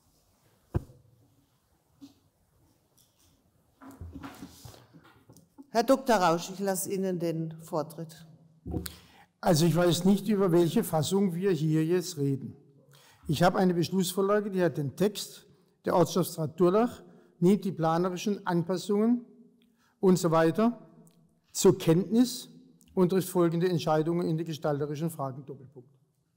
[SPEAKER 1] Herr Dr. Rausch, ich lasse Ihnen den Vortritt.
[SPEAKER 8] Also ich weiß nicht, über welche Fassung wir hier jetzt reden. Ich habe eine Beschlussvorlage, die hat den Text, der Ortschaftsrat Durlach nimmt die planerischen Anpassungen und so weiter zur Kenntnis und trifft folgende Entscheidungen in den gestalterischen Fragen. Doppelpunkt.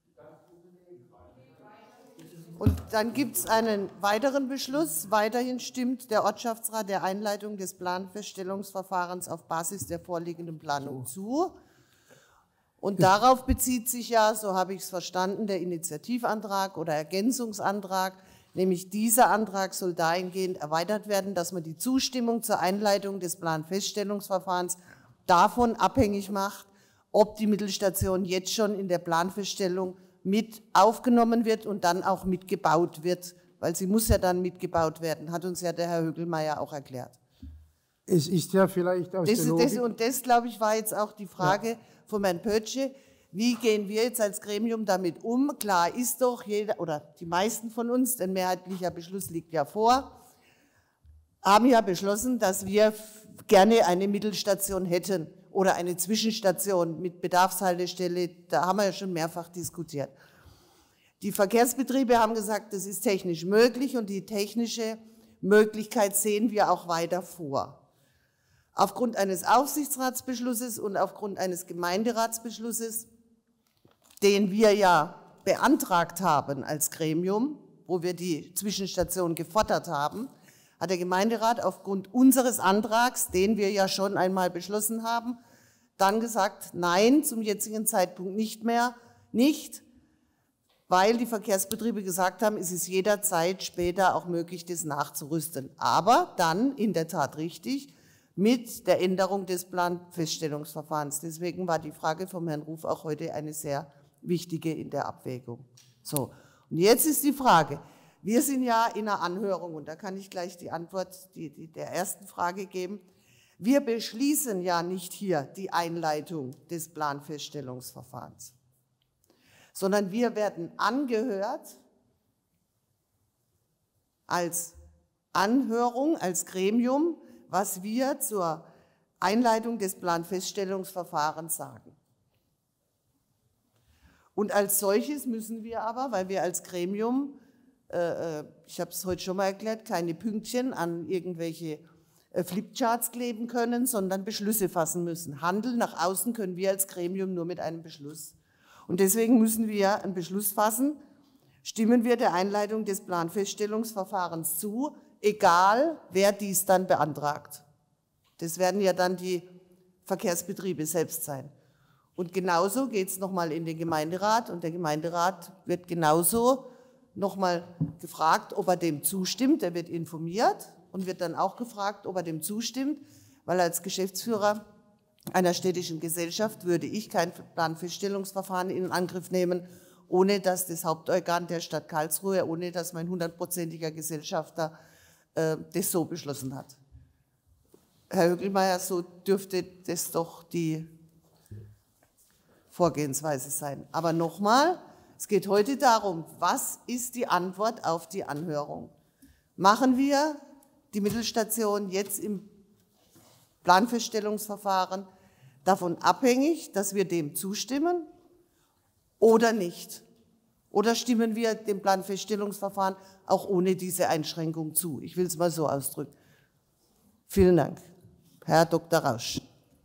[SPEAKER 1] Und dann gibt es einen weiteren Beschluss. Weiterhin stimmt der Ortschaftsrat der Einleitung des Planfeststellungsverfahrens auf Basis der vorliegenden Planung zu. Und darauf bezieht sich ja, so habe ich es verstanden, der Initiativantrag oder Ergänzungsantrag, nämlich dieser Antrag soll dahingehend erweitert werden, dass man die Zustimmung zur Einleitung des Planfeststellungsverfahrens davon abhängig macht, ob die Mittelstation jetzt schon in der Planfeststellung mit aufgenommen wird und dann auch mitgebaut wird, weil sie muss ja dann mitgebaut werden, hat uns ja der Herr Högelmeier auch erklärt.
[SPEAKER 8] Es ist ja vielleicht aus der Logik...
[SPEAKER 1] Und das, glaube ich, war jetzt auch die Frage von Herrn Pötsche. Wie gehen wir jetzt als Gremium damit um? Klar ist doch, jeder oder die meisten von uns, denn mehrheitlicher Beschluss liegt ja vor, haben ja beschlossen, dass wir gerne eine Mittelstation hätten oder eine Zwischenstation mit Bedarfshaltestelle. Da haben wir ja schon mehrfach diskutiert. Die Verkehrsbetriebe haben gesagt, das ist technisch möglich und die technische Möglichkeit sehen wir auch weiter vor. Aufgrund eines Aufsichtsratsbeschlusses und aufgrund eines Gemeinderatsbeschlusses, den wir ja beantragt haben als Gremium, wo wir die Zwischenstation gefordert haben, hat der Gemeinderat aufgrund unseres Antrags, den wir ja schon einmal beschlossen haben, dann gesagt, nein, zum jetzigen Zeitpunkt nicht mehr, weil die Verkehrsbetriebe gesagt haben, es ist jederzeit später auch möglich, das nachzurüsten. Aber dann in der Tat richtig, mit der Änderung des Planfeststellungsverfahrens. Deswegen war die Frage vom Herrn Ruf auch heute eine sehr wichtige in der Abwägung. So, und jetzt ist die Frage, wir sind ja in einer Anhörung und da kann ich gleich die Antwort der ersten Frage geben. Wir beschließen ja nicht hier die Einleitung des Planfeststellungsverfahrens, sondern wir werden angehört als Anhörung, als Gremium, was wir zur Einleitung des Planfeststellungsverfahrens sagen. Und als solches müssen wir aber, weil wir als Gremium, ich habe es heute schon mal erklärt, keine Pünktchen an irgendwelche Flipcharts kleben können, sondern Beschlüsse fassen müssen. Handeln nach außen können wir als Gremium nur mit einem Beschluss. Und deswegen müssen wir einen Beschluss fassen, stimmen wir der Einleitung des Planfeststellungsverfahrens zu, egal wer dies dann beantragt. Das werden ja dann die Verkehrsbetriebe selbst sein. Und genauso geht es nochmal in den Gemeinderat und der Gemeinderat wird genauso nochmal gefragt, ob er dem zustimmt. Er wird informiert und wird dann auch gefragt, ob er dem zustimmt, weil als Geschäftsführer einer städtischen Gesellschaft würde ich kein Planfeststellungsverfahren in Angriff nehmen, ohne dass das Hauptorgan der Stadt Karlsruhe, ohne dass mein 100%iger Gesellschafter das so beschlossen hat. Herr Högelmeier, so dürfte das doch die Vorgehensweise sein. Aber nochmal, es geht heute darum, was ist die Antwort auf die Anhörung? Machen wir die Mittelstation jetzt im Planfeststellungsverfahren davon abhängig, dass wir dem zustimmen oder nicht? Oder stimmen wir dem Planfeststellungsverfahren auch ohne diese Einschränkung zu? Ich will es mal so ausdrücken. Vielen Dank. Herr Dr. Rausch.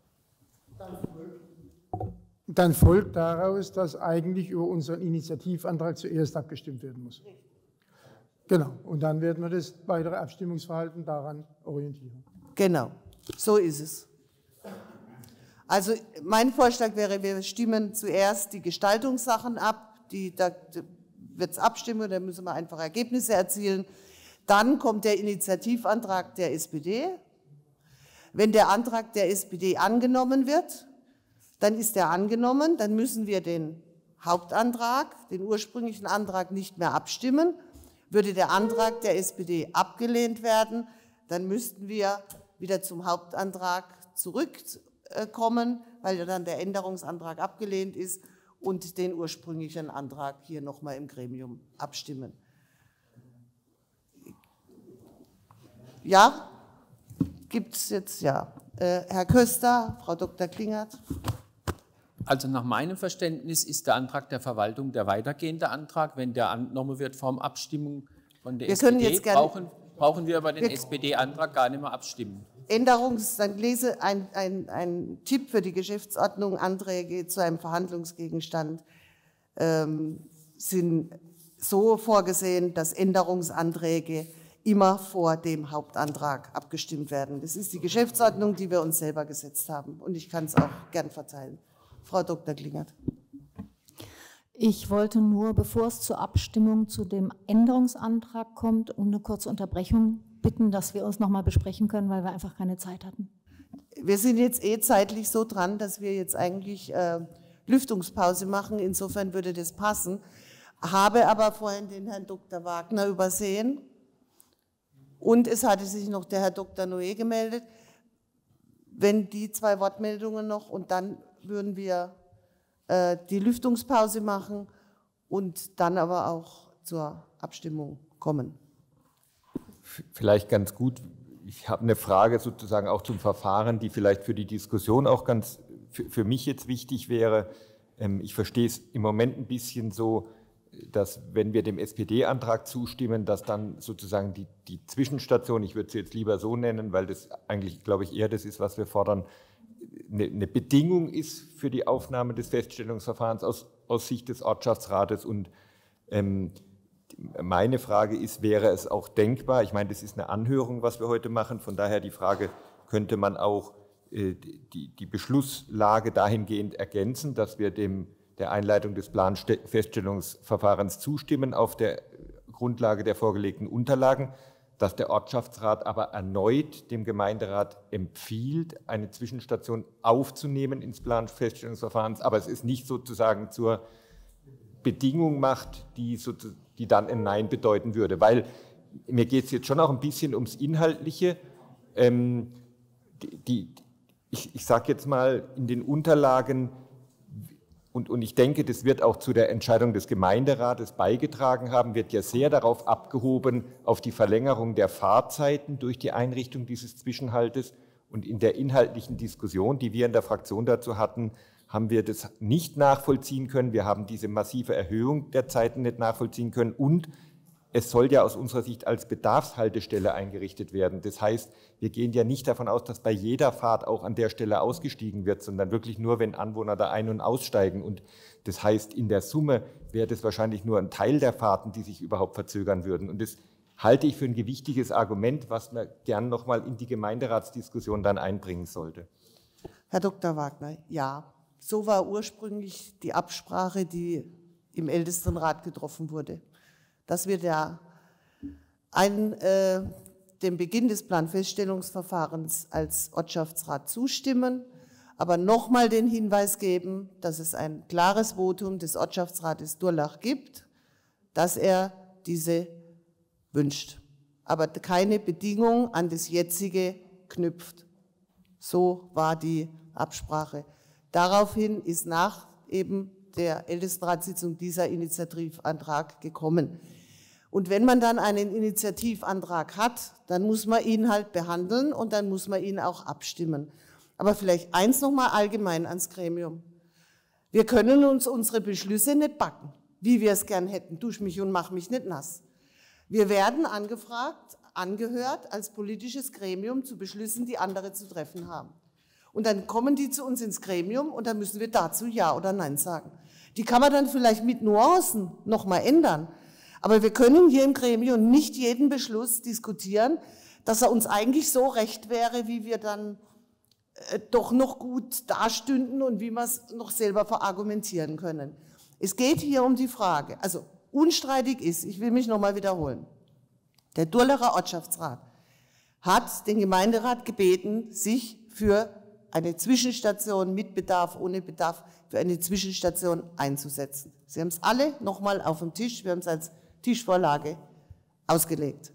[SPEAKER 8] Dann folgt daraus, dass eigentlich über unseren Initiativantrag zuerst abgestimmt werden muss. Genau. Und dann werden wir das weitere Abstimmungsverhalten daran orientieren.
[SPEAKER 1] Genau. So ist es. Also mein Vorschlag wäre, wir stimmen zuerst die Gestaltungssachen ab. Da wird es abstimmen, da müssen wir einfach Ergebnisse erzielen. Dann kommt der Initiativantrag der SPD. Wenn der Antrag der SPD angenommen wird, dann ist er angenommen, dann müssen wir den Hauptantrag, den ursprünglichen Antrag nicht mehr abstimmen. Würde der Antrag der SPD abgelehnt werden, dann müssten wir wieder zum Hauptantrag zurückkommen, weil ja dann der Änderungsantrag abgelehnt ist und den ursprünglichen Antrag hier nochmal im Gremium abstimmen. Ja? Gibt es jetzt, ja. Herr Köster, Frau Dr. Klingert.
[SPEAKER 5] Also nach meinem Verständnis ist der Antrag der Verwaltung der weitergehende Antrag. Wenn der angenommen wird vor der Abstimmung von der SPD, brauchen wir über den SPD-Antrag gar nicht mehr abstimmen.
[SPEAKER 1] Dann lese ein Tipp für die Geschäftsordnung. Anträge zu einem Verhandlungsgegenstand sind so vorgesehen, dass Änderungsanträge immer vor dem Hauptantrag abgestimmt werden. Das ist die Geschäftsordnung, die wir uns selber gesetzt haben. Und ich kann es auch gern verteilen. Frau Dr. Klingert.
[SPEAKER 15] Ich wollte nur, bevor es zur Abstimmung zu dem Änderungsantrag kommt, um eine kurze Unterbrechung bitten, dass wir uns noch mal besprechen können, weil wir einfach keine Zeit hatten.
[SPEAKER 1] Wir sind jetzt zeitlich so dran, dass wir jetzt eigentlich Lüftungspause machen. Insofern würde das passen. Habe aber vorhin den Herrn Dr. Wagner übersehen. Und es hatte sich noch der Herr Dr. Noé gemeldet. Wenn die zwei Wortmeldungen noch, und dann würden wir die Lüftungspause machen und dann aber auch zur Abstimmung kommen.
[SPEAKER 16] Vielleicht ganz gut, ich habe eine Frage sozusagen auch zum Verfahren, die vielleicht für die Diskussion auch ganz für mich jetzt wichtig wäre. Ich verstehe es im Moment ein bisschen so, dass wenn wir dem SPD-Antrag zustimmen, dass dann sozusagen die Zwischenstation, ich würde sie jetzt lieber so nennen, weil das eigentlich, glaube ich, eher das ist, was wir fordern, eine Bedingung ist für die Aufnahme des Feststellungsverfahrens aus Sicht des Ortschaftsrates. Und meine Frage ist, wäre es auch denkbar, ich meine, das ist eine Anhörung, was wir heute machen, von daher die Frage, könnte man auch die Beschlusslage dahingehend ergänzen, dass wir der Einleitung des Planfeststellungsverfahrens zustimmen auf der Grundlage der vorgelegten Unterlagen, dass der Ortschaftsrat aber erneut dem Gemeinderat empfiehlt, eine Zwischenstation aufzunehmen ins Planfeststellungsverfahren, aber es ist nicht sozusagen zur Bedingung macht, die dann ein Nein bedeuten würde. Weil mir geht es jetzt schon auch ein bisschen ums Inhaltliche. Ich sage jetzt mal, in den Unterlagen und ich denke, das wird auch zu der Entscheidung des Gemeinderates beigetragen haben, wird ja sehr darauf abgehoben, auf die Verlängerung der Fahrzeiten durch die Einrichtung dieses Zwischenhaltes. Und in der inhaltlichen Diskussion, die wir in der Fraktion dazu hatten, haben wir das nicht nachvollziehen können. Wir haben diese massive Erhöhung der Zeiten nicht nachvollziehen können. Und es soll ja aus unserer Sicht als Bedarfshaltestelle eingerichtet werden. Das heißt, wir gehen ja nicht davon aus, dass bei jeder Fahrt auch an der Stelle ausgestiegen wird, sondern wirklich nur, wenn Anwohner da ein- und aussteigen. Und das heißt, in der Summe wäre das wahrscheinlich nur ein Teil der Fahrten, die sich überhaupt verzögern würden. Und das halte ich für ein gewichtiges Argument, was man gern noch mal in die Gemeinderatsdiskussion dann einbringen sollte.
[SPEAKER 1] Herr Dr. Wagner, ja, so war ursprünglich die Absprache, die im Ältestenrat getroffen wurde, dass wir dem Beginn des Planfeststellungsverfahrens als Ortschaftsrat zustimmen, aber nochmal den Hinweis geben, dass es ein klares Votum des Ortschaftsrates Durlach gibt, dass er diese wünscht, aber keine Bedingung an das jetzige knüpft. So war die Absprache. Daraufhin ist nach eben der Ältestenratssitzung dieser Initiativantrag gekommen. Und wenn man dann einen Initiativantrag hat, dann muss man ihn halt behandeln und dann muss man ihn auch abstimmen. Aber vielleicht eins noch mal allgemein ans Gremium. Wir können uns unsere Beschlüsse nicht backen, wie wir es gern hätten. Dusch mich und mach mich nicht nass. Wir werden angehört als politisches Gremium zu Beschlüssen, die andere zu treffen haben. Und dann kommen die zu uns ins Gremium und dann müssen wir dazu Ja oder Nein sagen. Die kann man dann vielleicht mit Nuancen noch mal ändern. Aber wir können hier im Gremium nicht jeden Beschluss diskutieren, dass er uns eigentlich so recht wäre, wie wir dann doch noch gut dastünden und wie wir es noch selber verargumentieren können. Es geht hier um die Frage, also unstreitig ist, ich will mich noch mal wiederholen, der Durlacher Ortschaftsrat hat den Gemeinderat gebeten, sich für eine Zwischenstation mit Bedarf, ohne Bedarf, für eine Zwischenstation einzusetzen. Sie haben es alle noch mal auf dem Tisch, wir haben es als Tischvorlage ausgelegt.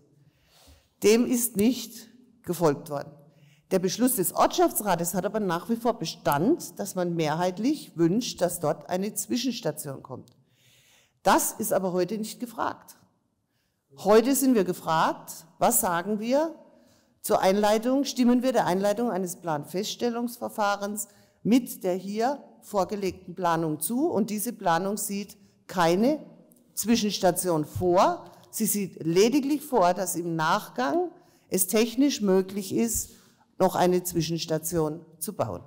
[SPEAKER 1] Dem ist nicht gefolgt worden. Der Beschluss des Ortschaftsrates hat aber nach wie vor Bestand, dass man mehrheitlich wünscht, dass dort eine Zwischenstation kommt. Das ist aber heute nicht gefragt. Heute sind wir gefragt, was sagen wir zur Einleitung, stimmen wir der Einleitung eines Planfeststellungsverfahrens mit der hier vorgelegten Planung zu, und diese Planung sieht keine Zwischenstation vor. Sie sieht lediglich vor, dass im Nachgang es technisch möglich ist, noch eine Zwischenstation zu bauen.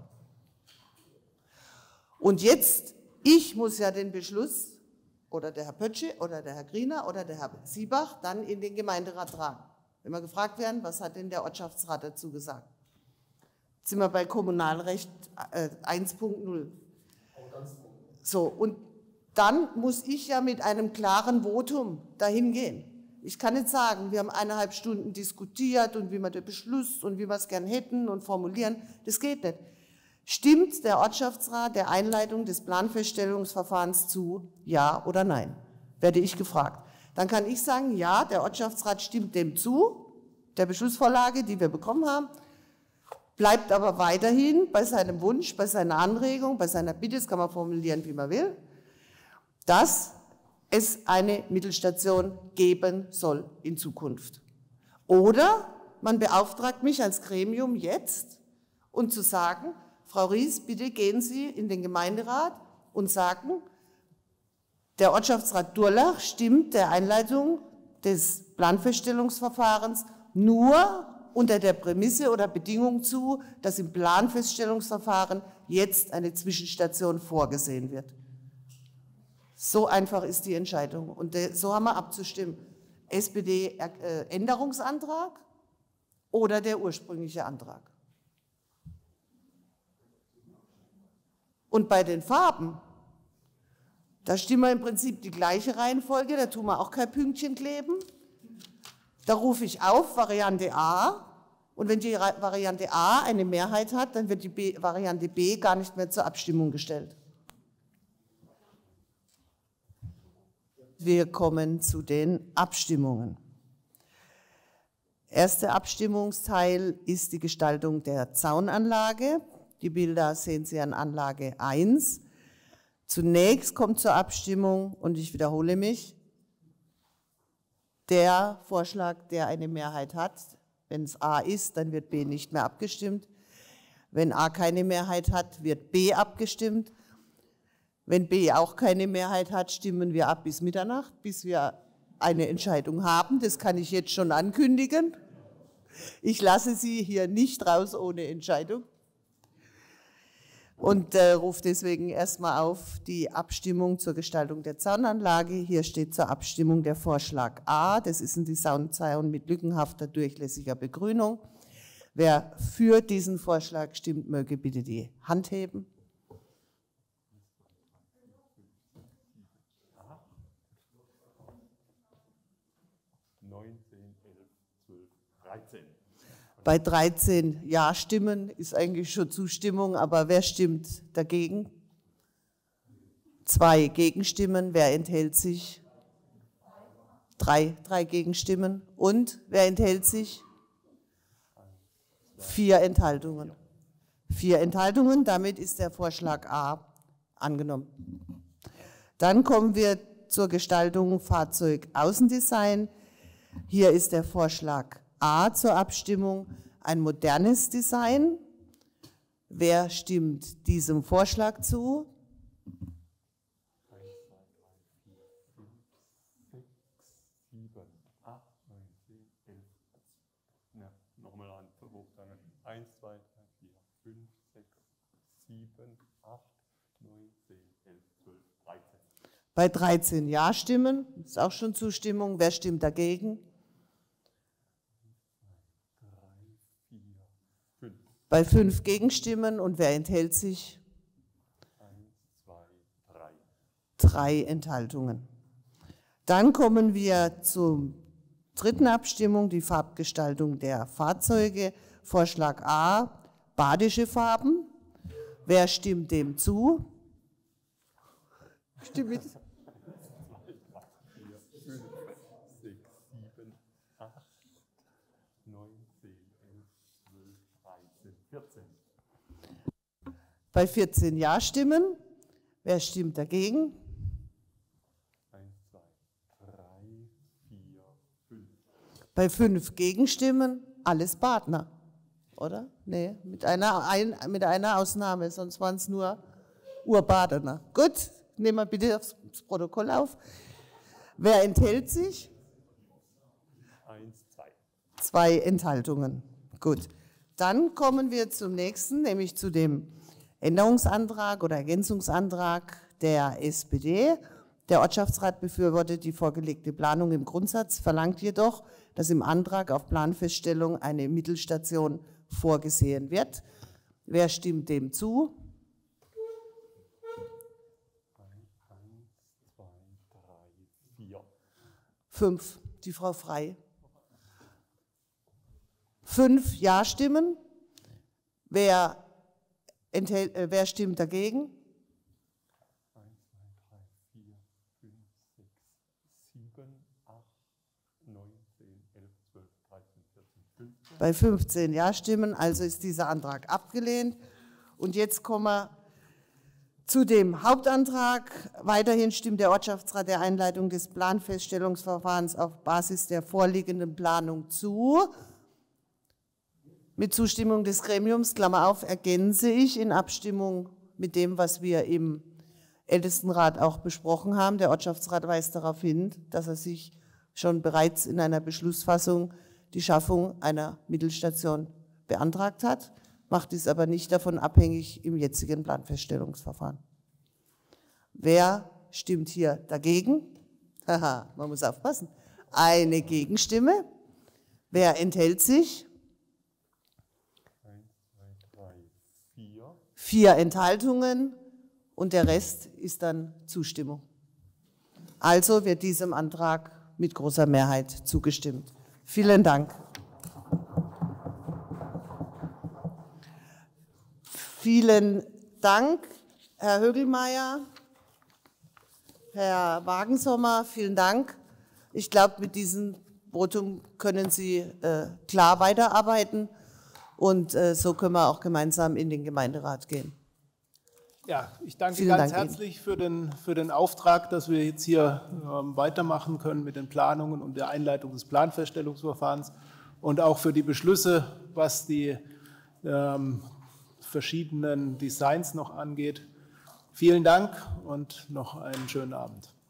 [SPEAKER 1] Und jetzt, ich muss ja den Beschluss, oder der Herr Pötsche, oder der Herr Griener, oder der Herr Siebach dann in den Gemeinderat tragen. Wenn wir gefragt werden, was hat denn der Ortschaftsrat dazu gesagt? Jetzt sind wir bei Kommunalrecht 1.0. So, und dann muss ich ja mit einem klaren Votum dahin gehen. Ich kann nicht sagen, wir haben 1,5 Stunden diskutiert und wie wir den Beschluss und wie wir es gern hätten und formulieren. Das geht nicht. Stimmt der Ortschaftsrat der Einleitung des Planfeststellungsverfahrens zu, ja oder nein? Werde ich gefragt. Dann kann ich sagen, ja, der Ortschaftsrat stimmt dem zu, der Beschlussvorlage, die wir bekommen haben, bleibt aber weiterhin bei seinem Wunsch, bei seiner Anregung, bei seiner Bitte, das kann man formulieren, wie man will, dass es eine Mittelstation geben soll in Zukunft. Oder man beauftragt mich als Gremium jetzt, und zu sagen, Frau Ries, bitte gehen Sie in den Gemeinderat und sagen, der Ortschaftsrat Durlach stimmt der Einleitung des Planfeststellungsverfahrens nur unter der Prämisse oder Bedingung zu, dass im Planfeststellungsverfahren jetzt eine Zwischenstation vorgesehen wird. So einfach ist die Entscheidung. Und so haben wir abzustimmen. SPD-Änderungsantrag oder der ursprüngliche Antrag. Und bei den Farben, da stimmen wir im Prinzip die gleiche Reihenfolge, da tun wir auch kein Pünktchen kleben. Da rufe ich auf Variante A, und wenn die Variante A eine Mehrheit hat, dann wird die Variante B gar nicht mehr zur Abstimmung gestellt. Wir kommen zu den Abstimmungen. Erster Abstimmungsteil ist die Gestaltung der Zaunanlage. Die Bilder sehen Sie an Anlage 1. Zunächst kommt zur Abstimmung, und ich wiederhole mich, der Vorschlag, der eine Mehrheit hat. Wenn es A ist, dann wird B nicht mehr abgestimmt. Wenn A keine Mehrheit hat, wird B abgestimmt. Wenn B auch keine Mehrheit hat, stimmen wir ab bis Mitternacht, bis wir eine Entscheidung haben. Das kann ich jetzt schon ankündigen. Ich lasse Sie hier nicht raus ohne Entscheidung. Und rufe deswegen erstmal auf die Abstimmung zur Gestaltung der Zaunanlage. Hier steht zur Abstimmung der Vorschlag A. Das ist ein Zaun mit lückenhafter, durchlässiger Begrünung. Wer für diesen Vorschlag stimmt, möge bitte die Hand heben. Bei 13 Ja-Stimmen ist eigentlich schon Zustimmung, aber wer stimmt dagegen? 2 Gegenstimmen. Wer enthält sich? 3 Gegenstimmen. Und wer enthält sich? 4 Enthaltungen. 4 Enthaltungen, damit ist der Vorschlag A angenommen. Dann kommen wir zur Gestaltung Fahrzeugaußendesign. Hier ist der Vorschlag A zur Abstimmung, ein modernes Design. Wer stimmt diesem Vorschlag zu?
[SPEAKER 17] 1, 2, 3, 4, 5, 6, 7, 8, 9, 10, 11. Ja, nochmal an, hochtangen. 1, 2, 3, 4, 5, 6, 7, 8, 9, 10, 11, 12, 13.
[SPEAKER 1] Bei 13 Ja-Stimmen, ist auch schon Zustimmung. Wer stimmt dagegen?
[SPEAKER 17] 5.
[SPEAKER 1] Bei 5 Gegenstimmen, und wer enthält sich?
[SPEAKER 17] 1, 2, 3.
[SPEAKER 1] 3 Enthaltungen. Dann kommen wir zur dritten Abstimmung, die Farbgestaltung der Fahrzeuge. Vorschlag A, badische Farben. Wer stimmt dem zu? Stimmt mit.
[SPEAKER 17] 2, 3, 4, 5, 6, 7, 8, 9, 10, 11, 12, 13, 14.
[SPEAKER 1] Bei 14 Ja-Stimmen. Wer stimmt dagegen?
[SPEAKER 17] 1, 2, 3, 4, 5.
[SPEAKER 1] Bei 5 Gegenstimmen, alles Partner, oder? Nee, mit einer Ausnahme, sonst waren es nur Urbadener. Gut, nehmen wir bitte aufs Protokoll auf. Wer enthält sich?
[SPEAKER 17] 1, 2.
[SPEAKER 1] 2 Enthaltungen. Gut. Dann kommen wir zum nächsten, nämlich zu dem Änderungsantrag oder Ergänzungsantrag der SPD. Der Ortschaftsrat befürwortet die vorgelegte Planung im Grundsatz, verlangt jedoch, dass im Antrag auf Planfeststellung eine Mittelstation vorgesehen wird. Wer stimmt dem zu?
[SPEAKER 17] 1, 2, 3, 4.
[SPEAKER 1] 5, die Frau Frey. 5 Ja-Stimmen. Wer stimmt dagegen?
[SPEAKER 17] 1, 2, 3, 4, 5, 6, 7, 8, 9, 10, 11, 12, 13, 14, 15.
[SPEAKER 1] Bei 15 Ja-Stimmen, also ist dieser Antrag abgelehnt. Und jetzt kommen wir zu dem Hauptantrag. Weiterhin stimmt der Ortschaftsrat der Einleitung des Planfeststellungsverfahrens auf Basis der vorliegenden Planung zu. Mit Zustimmung des Gremiums, Klammer auf, ergänze ich in Abstimmung mit dem, was wir im Ältestenrat auch besprochen haben. Der Ortschaftsrat weist darauf hin, dass er sich schon bereits in einer Beschlussfassung die Schaffung einer Mittelstation beantragt hat, macht dies aber nicht davon abhängig im jetzigen Planfeststellungsverfahren. Wer stimmt hier dagegen? Haha, man muss aufpassen. Eine Gegenstimme. Wer enthält sich? 4 Enthaltungen und der Rest ist dann Zustimmung. Also wird diesem Antrag mit großer Mehrheit zugestimmt. Vielen Dank. Vielen Dank, Herr Högelmeier, Herr Wagensommer, vielen Dank. Ich glaube, mit diesem Votum können Sie klar weiterarbeiten. Und so können wir auch gemeinsam in den Gemeinderat gehen.
[SPEAKER 2] Ja, ich danke
[SPEAKER 1] Vielen
[SPEAKER 2] ganz
[SPEAKER 1] Dank
[SPEAKER 2] herzlich für den Auftrag, dass wir jetzt hier weitermachen können mit den Planungen und der Einleitung des Planfeststellungsverfahrens und auch für die Beschlüsse, was die verschiedenen Designs noch angeht. Vielen Dank und noch einen schönen Abend.